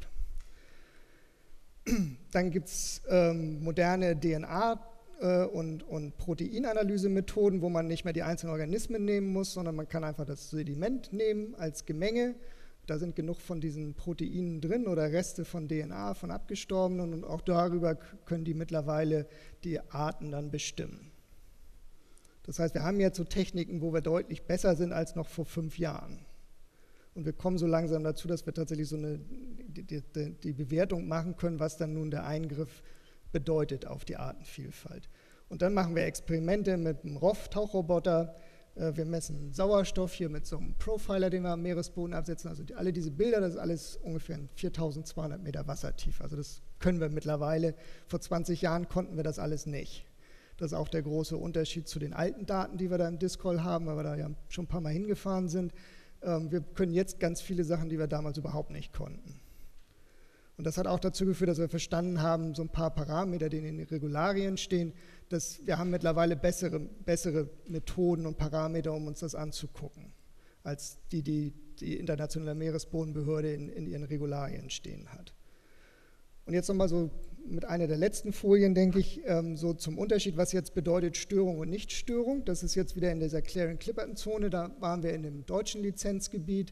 Dann gibt es ähm, moderne D N A- äh, und, und Proteinanalysemethoden, wo man nicht mehr die einzelnen Organismen nehmen muss, sondern man kann einfach das Sediment nehmen als Gemenge. Da sind genug von diesen Proteinen drin oder Reste von D N A, von Abgestorbenen und auch darüber können die mittlerweile die Arten dann bestimmen. Das heißt, wir haben jetzt so Techniken, wo wir deutlich besser sind als noch vor fünf Jahren. Und wir kommen so langsam dazu, dass wir tatsächlich so eine, die, die, die Bewertung machen können, was dann nun der Eingriff bedeutet auf die Artenvielfalt. Und dann machen wir Experimente mit einem R O F-Tauchroboter. Wir messen Sauerstoff hier mit so einem Profiler, den wir am Meeresboden absetzen. Also die, alle diese Bilder, das ist alles ungefähr viertausendzweihundert Meter Wassertief. Also das können wir mittlerweile. Vor zwanzig Jahren konnten wir das alles nicht. Das ist auch der große Unterschied zu den alten Daten, die wir da im Discol haben, weil wir da ja schon ein paar Mal hingefahren sind. Wir können jetzt ganz viele Sachen, die wir damals überhaupt nicht konnten. Und das hat auch dazu geführt, dass wir verstanden haben, so ein paar Parameter, die in den Regularien stehen, dass wir haben mittlerweile bessere, bessere Methoden und Parameter, um uns das anzugucken, als die, die die Internationale Meeresbodenbehörde in, in ihren Regularien stehen hat. Und jetzt nochmal so mit einer der letzten Folien, denke ich, ähm, so zum Unterschied, was jetzt bedeutet Störung und Nichtstörung. Das ist jetzt wieder in dieser Clarion-Clipperton-Zone, da waren wir in dem deutschen Lizenzgebiet.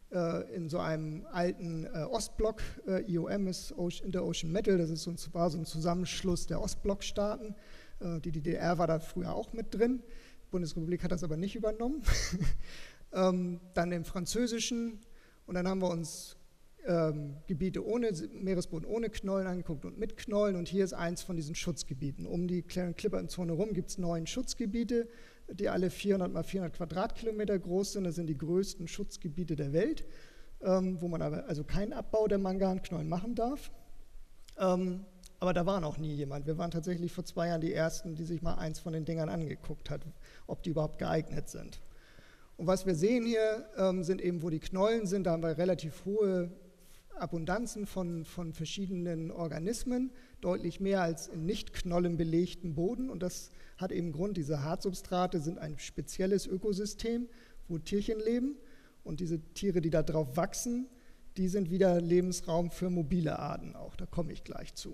äh, in so einem alten äh, Ostblock, äh, I O M ist Inter-Ocean Metal, das ist so ein, war so ein Zusammenschluss der Ostblockstaaten. Äh, die D D R war da früher auch mit drin, die Bundesrepublik hat das aber nicht übernommen. ähm, dann im Französischen und dann haben wir uns ähm, Gebiete ohne Meeresboden ohne Knollen angeguckt und mit Knollen und hier ist eins von diesen Schutzgebieten. Um die Clarion-Clipperton-Zone herum gibt es neun Schutzgebiete, die alle vierhundert mal vierhundert Quadratkilometer groß sind. Das sind die größten Schutzgebiete der Welt, ähm, wo man aber also keinen Abbau der Manganknollen machen darf. Ähm, aber da war noch nie jemand. Wir waren tatsächlich vor zwei Jahren die Ersten, die sich mal eins von den Dingern angeguckt hat, ob die überhaupt geeignet sind. Und was wir sehen hier, ähm, sind eben, wo die Knollen sind, da haben wir relativ hohe Abundanzen von, von verschiedenen Organismen, deutlich mehr als in nicht knollenbelegten Boden. Und das hat eben Grund, diese Hartsubstrate sind ein spezielles Ökosystem, wo Tierchen leben. Und diese Tiere, die da drauf wachsen, die sind wieder Lebensraum für mobile Arten auch. Da komme ich gleich zu.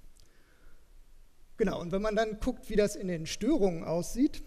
Genau, und wenn man dann guckt, wie das in den Störungen aussieht,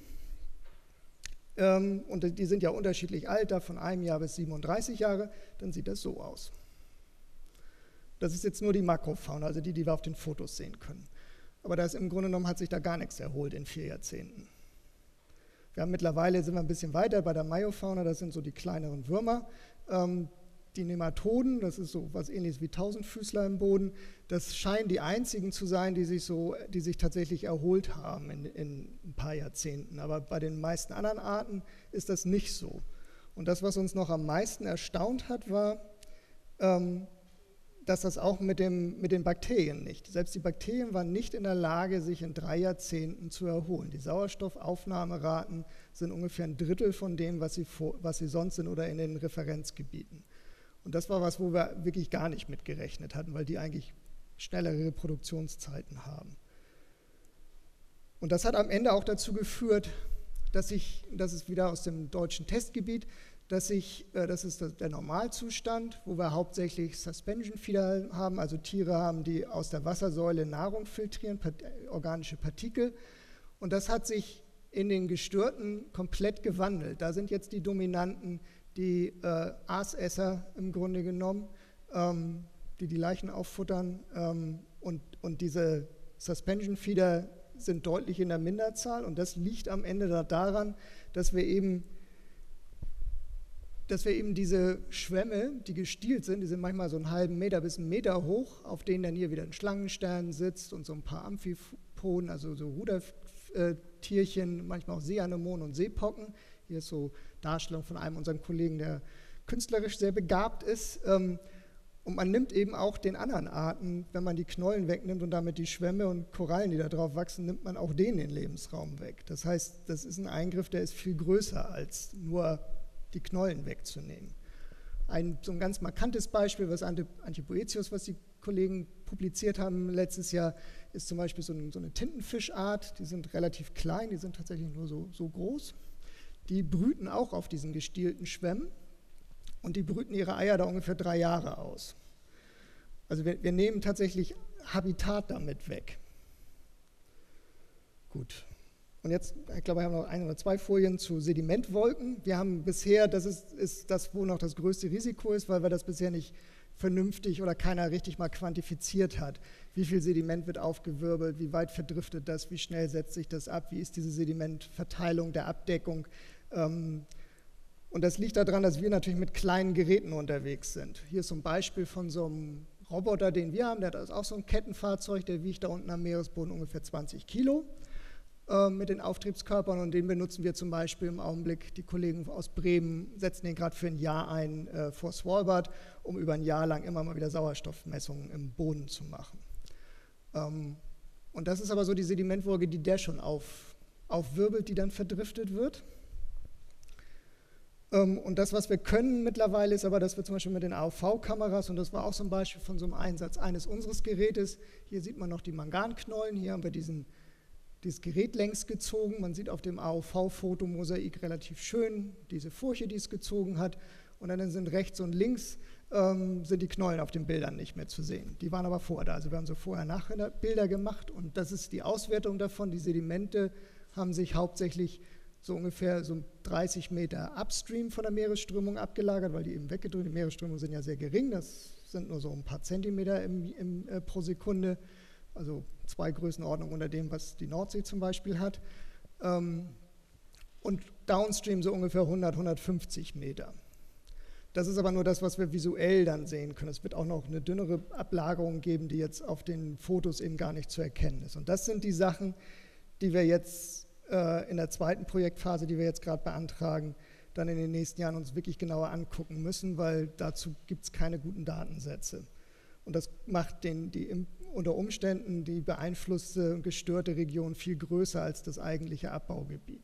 ähm, und die sind ja unterschiedlich alt, da von einem Jahr bis siebenunddreißig Jahre, dann sieht das so aus. Das ist jetzt nur die Makrofauna, also die, die wir auf den Fotos sehen können. Aber da ist im Grunde genommen hat sich da gar nichts erholt in vier Jahrzehnten. Wir haben mittlerweile, sind wir ein bisschen weiter bei der Meiofauna, das sind so die kleineren Würmer. Ähm, die Nematoden, das ist so was Ähnliches wie Tausendfüßler im Boden, das scheinen die einzigen zu sein, die sich, so, die sich tatsächlich erholt haben in, in ein paar Jahrzehnten. Aber bei den meisten anderen Arten ist das nicht so. Und das, was uns noch am meisten erstaunt hat, war, ähm, dass das auch mit, dem, mit den Bakterien nicht. Selbst die Bakterien waren nicht in der Lage, sich in drei Jahrzehnten zu erholen. Die Sauerstoffaufnahmeraten sind ungefähr ein Drittel von dem, was sie, vor, was sie sonst sind oder in den Referenzgebieten. Und das war was, wo wir wirklich gar nicht mit gerechnet hatten, weil die eigentlich schnellere Reproduktionszeiten haben. Und das hat am Ende auch dazu geführt, dass ich, das ist wieder aus dem deutschen Testgebiet, dass ich, das ist der Normalzustand, wo wir hauptsächlich Suspension Feeder haben, also Tiere haben, die aus der Wassersäule Nahrung filtrieren, organische Partikel. Und das hat sich in den Gestörten komplett gewandelt. Da sind jetzt die Dominanten, die äh, Aasesser im Grunde genommen, ähm, die die Leichen auffuttern. Ähm, und, und diese Suspension Feeder sind deutlich in der Minderzahl. Und das liegt am Ende da daran, dass wir eben dass wir eben diese Schwämme, die gestielt sind, die sind manchmal so einen halben Meter bis einen Meter hoch, auf denen dann hier wieder ein Schlangenstern sitzt und so ein paar Amphipoden, also so Rudertierchen, manchmal auch Seeanemonen und Seepocken. Hier ist so Darstellung von einem unserer Kollegen, der künstlerisch sehr begabt ist. Und man nimmt eben auch den anderen Arten, wenn man die Knollen wegnimmt und damit die Schwämme und Korallen, die da drauf wachsen, nimmt man auch denen den Lebensraum weg. Das heißt, das ist ein Eingriff, der ist viel größer als nur die Knollen wegzunehmen. Ein, so ein ganz markantes Beispiel, was Antipoetius, was die Kollegen publiziert haben letztes Jahr, ist zum Beispiel so, ein, so eine Tintenfischart, die sind relativ klein, die sind tatsächlich nur so, so groß. Die brüten auch auf diesen gestielten Schwämmen und die brüten ihre Eier da ungefähr drei Jahre aus. Also wir, wir nehmen tatsächlich Habitat damit weg. Gut. Und jetzt, ich glaube, wir haben noch ein oder zwei Folien zu Sedimentwolken. Wir haben bisher, das ist, ist das, wo noch das größte Risiko ist, weil wir das bisher nicht vernünftig oder keiner richtig mal quantifiziert hat. Wie viel Sediment wird aufgewirbelt, wie weit verdriftet das, wie schnell setzt sich das ab, wie ist diese Sedimentverteilung der Abdeckung. Und das liegt daran, dass wir natürlich mit kleinen Geräten unterwegs sind. Hier ist so ein Beispiel von so einem Roboter, den wir haben, der hat auch so ein Kettenfahrzeug, der wiegt da unten am Meeresboden ungefähr zwanzig Kilo. Mit den Auftriebskörpern und den benutzen wir zum Beispiel im Augenblick, die Kollegen aus Bremen setzen den gerade für ein Jahr ein äh, vor Svalbard, um über ein Jahr lang immer mal wieder Sauerstoffmessungen im Boden zu machen. Ähm, und das ist aber so die Sedimentwolke, die der schon auf, aufwirbelt, die dann verdriftet wird. Ähm, und das, was wir können mittlerweile, ist aber, dass wir zum Beispiel mit den A O V-Kameras, und das war auch so ein Beispiel von so einem Einsatz eines unseres Gerätes, hier sieht man noch die Manganknollen, hier haben wir diesen dieses Gerät längs gezogen. Man sieht auf dem A O V-Fotomosaik relativ schön diese Furche, die es gezogen hat. Und dann sind rechts und links ähm, sind die Knollen auf den Bildern nicht mehr zu sehen. Die waren aber vorher da. Also wir haben so Vorher-Nachher-Bilder gemacht und das ist die Auswertung davon. Die Sedimente haben sich hauptsächlich so ungefähr so dreißig Meter upstream von der Meeresströmung abgelagert, weil die eben weggedrückt, die Meeresströmungen sind ja sehr gering, das sind nur so ein paar Zentimeter im, im, äh, pro Sekunde, also zwei Größenordnungen unter dem, was die Nordsee zum Beispiel hat. Ähm, und downstream so ungefähr hundert, hundertfünfzig Meter. Das ist aber nur das, was wir visuell dann sehen können. Es wird auch noch eine dünnere Ablagerung geben, die jetzt auf den Fotos eben gar nicht zu erkennen ist. Und das sind die Sachen, die wir jetzt äh, in der zweiten Projektphase, die wir jetzt gerade beantragen, dann in den nächsten Jahren uns wirklich genauer angucken müssen, weil dazu gibt es keine guten Datensätze. Und das macht den, die unter Umständen die beeinflusste und gestörte Region viel größer als das eigentliche Abbaugebiet.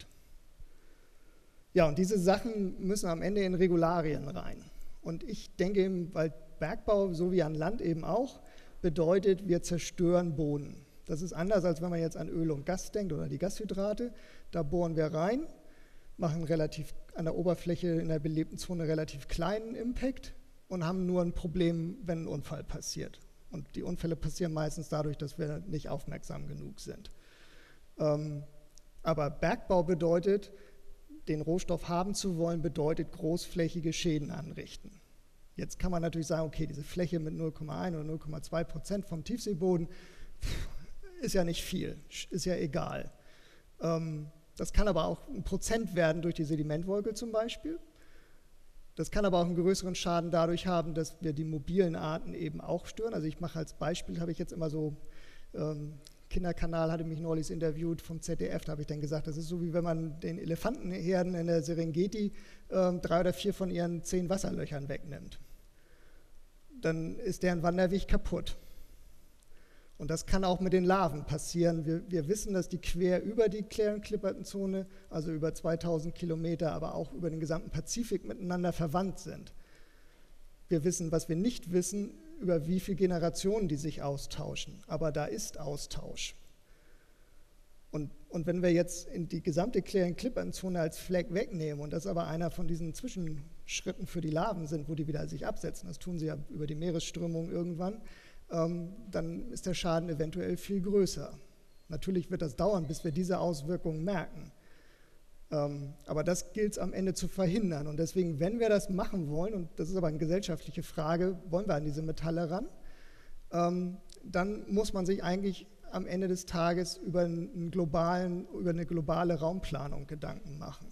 Ja, und diese Sachen müssen am Ende in Regularien rein. Und ich denke eben, weil Bergbau, so wie an Land eben auch, bedeutet, wir zerstören Boden. Das ist anders, als wenn man jetzt an Öl und Gas denkt oder die Gashydrate. Da bohren wir rein, machen relativ an der Oberfläche in der belebten Zone relativ kleinen Impact und haben nur ein Problem, wenn ein Unfall passiert. Und die Unfälle passieren meistens dadurch, dass wir nicht aufmerksam genug sind. Ähm, aber Bergbau bedeutet, den Rohstoff haben zu wollen, bedeutet großflächige Schäden anrichten. Jetzt kann man natürlich sagen, okay, diese Fläche mit null Komma eins oder null Komma zwei Prozent vom Tiefseeboden ist ja nicht viel, ist ja egal. Ähm, das kann aber auch ein Prozent werden durch die Sedimentwolke zum Beispiel. Das kann aber auch einen größeren Schaden dadurch haben, dass wir die mobilen Arten eben auch stören. Also ich mache als Beispiel, habe ich jetzt immer so, ähm, Kinderkanal hatte mich neulich interviewt vom Z D F, da habe ich dann gesagt, das ist so wie wenn man den Elefantenherden in der Serengeti ähm, drei oder vier von ihren zehn Wasserlöchern wegnimmt. Dann ist deren Wanderweg kaputt. Und das kann auch mit den Larven passieren. Wir, wir wissen, dass die quer über die Clarion-Clipperton-Zone, also über zweitausend Kilometer, aber auch über den gesamten Pazifik miteinander verwandt sind. Wir wissen, was wir nicht wissen, über wie viele Generationen die sich austauschen. Aber da ist Austausch. Und, und wenn wir jetzt in die gesamte Clarion-Clipperton-Zone als Fleck wegnehmen und das aber einer von diesen Zwischenschritten für die Larven sind, wo die wieder sich absetzen, das tun sie ja über die Meeresströmung irgendwann, ähm, dann ist der Schaden eventuell viel größer. Natürlich wird das dauern, bis wir diese Auswirkungen merken. Ähm, aber das gilt es am Ende zu verhindern. Und deswegen, wenn wir das machen wollen, und das ist aber eine gesellschaftliche Frage, wollen wir an diese Metalle ran, ähm, dann muss man sich eigentlich am Ende des Tages über, einen globalen, über eine globale Raumplanung Gedanken machen.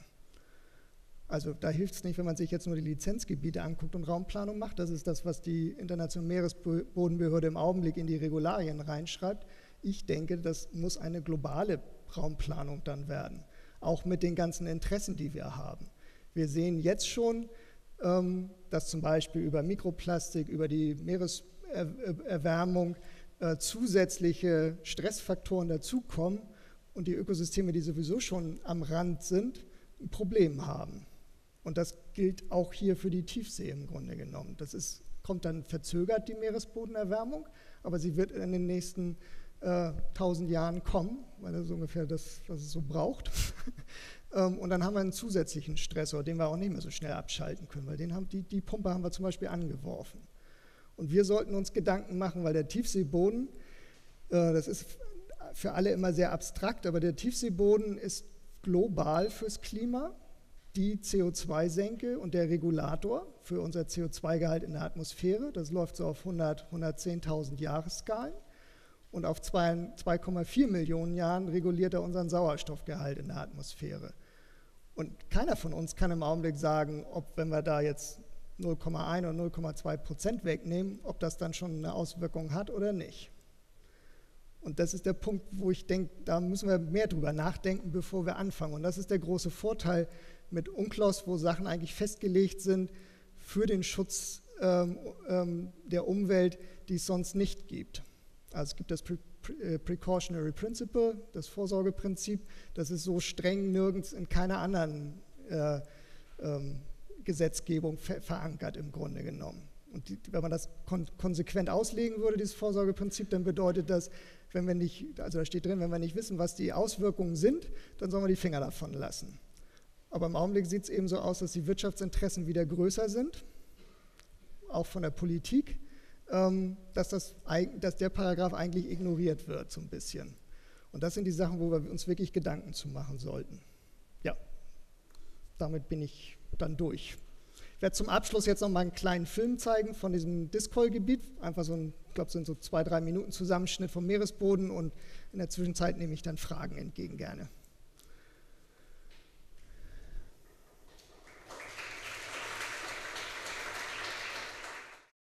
Also da hilft es nicht, wenn man sich jetzt nur die Lizenzgebiete anguckt und Raumplanung macht. Das ist das, was die Internationale Meeresbodenbehörde im Augenblick in die Regularien reinschreibt. Ich denke, das muss eine globale Raumplanung dann werden. Auch mit den ganzen Interessen, die wir haben. Wir sehen jetzt schon, ähm, dass zum Beispiel über Mikroplastik, über die Meereserwärmung äh, zusätzliche Stressfaktoren dazukommen und die Ökosysteme, die sowieso schon am Rand sind, ein Problem haben. Und das gilt auch hier für die Tiefsee im Grunde genommen. Das ist, kommt dann verzögert, die Meeresbodenerwärmung, aber sie wird in den nächsten äh, tausend Jahren kommen, weil das ist ungefähr das, was es so braucht. ähm, und dann haben wir einen zusätzlichen Stressor, den wir auch nicht mehr so schnell abschalten können, weil den haben, die, die Pumpe haben wir zum Beispiel angeworfen. Und wir sollten uns Gedanken machen, weil der Tiefseeboden, äh, das ist für alle immer sehr abstrakt, aber der Tiefseeboden ist global fürs Klima die C O zwei Senke und der Regulator für unser C O zwei Gehalt in der Atmosphäre. Das läuft so auf hundert, hundertzehntausend Jahresskalen. Und auf zwei Komma vier Millionen Jahren reguliert er unseren Sauerstoffgehalt in der Atmosphäre. Und keiner von uns kann im Augenblick sagen, ob, wenn wir da jetzt null Komma eins oder null Komma zwei Prozent wegnehmen, ob das dann schon eine Auswirkung hat oder nicht. Und das ist der Punkt, wo ich denke, da müssen wir mehr drüber nachdenken, bevor wir anfangen. Und das ist der große Vorteil mit UNCLOS, wo Sachen eigentlich festgelegt sind für den Schutz ähm, ähm, der Umwelt, die es sonst nicht gibt. Also es gibt das Pre Pre Precautionary Principle, das Vorsorgeprinzip, das ist so streng nirgends in keiner anderen äh, ähm, Gesetzgebung ver verankert im Grunde genommen. Und die, wenn man das kon konsequent auslegen würde, dieses Vorsorgeprinzip, dann bedeutet das, wenn wir nicht, also da steht drin, wenn wir nicht wissen, was die Auswirkungen sind, dann sollen wir die Finger davon lassen. Aber im Augenblick sieht es eben so aus, dass die Wirtschaftsinteressen wieder größer sind, auch von der Politik, ähm, dass, das, dass der Paragraph eigentlich ignoriert wird, so ein bisschen. Und das sind die Sachen, wo wir uns wirklich Gedanken zu machen sollten. Ja. damit bin ich dann durch. Ich werde zum Abschluss jetzt noch mal einen kleinen Film zeigen von diesem Diskol-Gebiet. Einfach so ein, ich glaube, es sind so zwei, drei Minuten Zusammenschnitt vom Meeresboden und in der Zwischenzeit nehme ich dann Fragen entgegen gerne.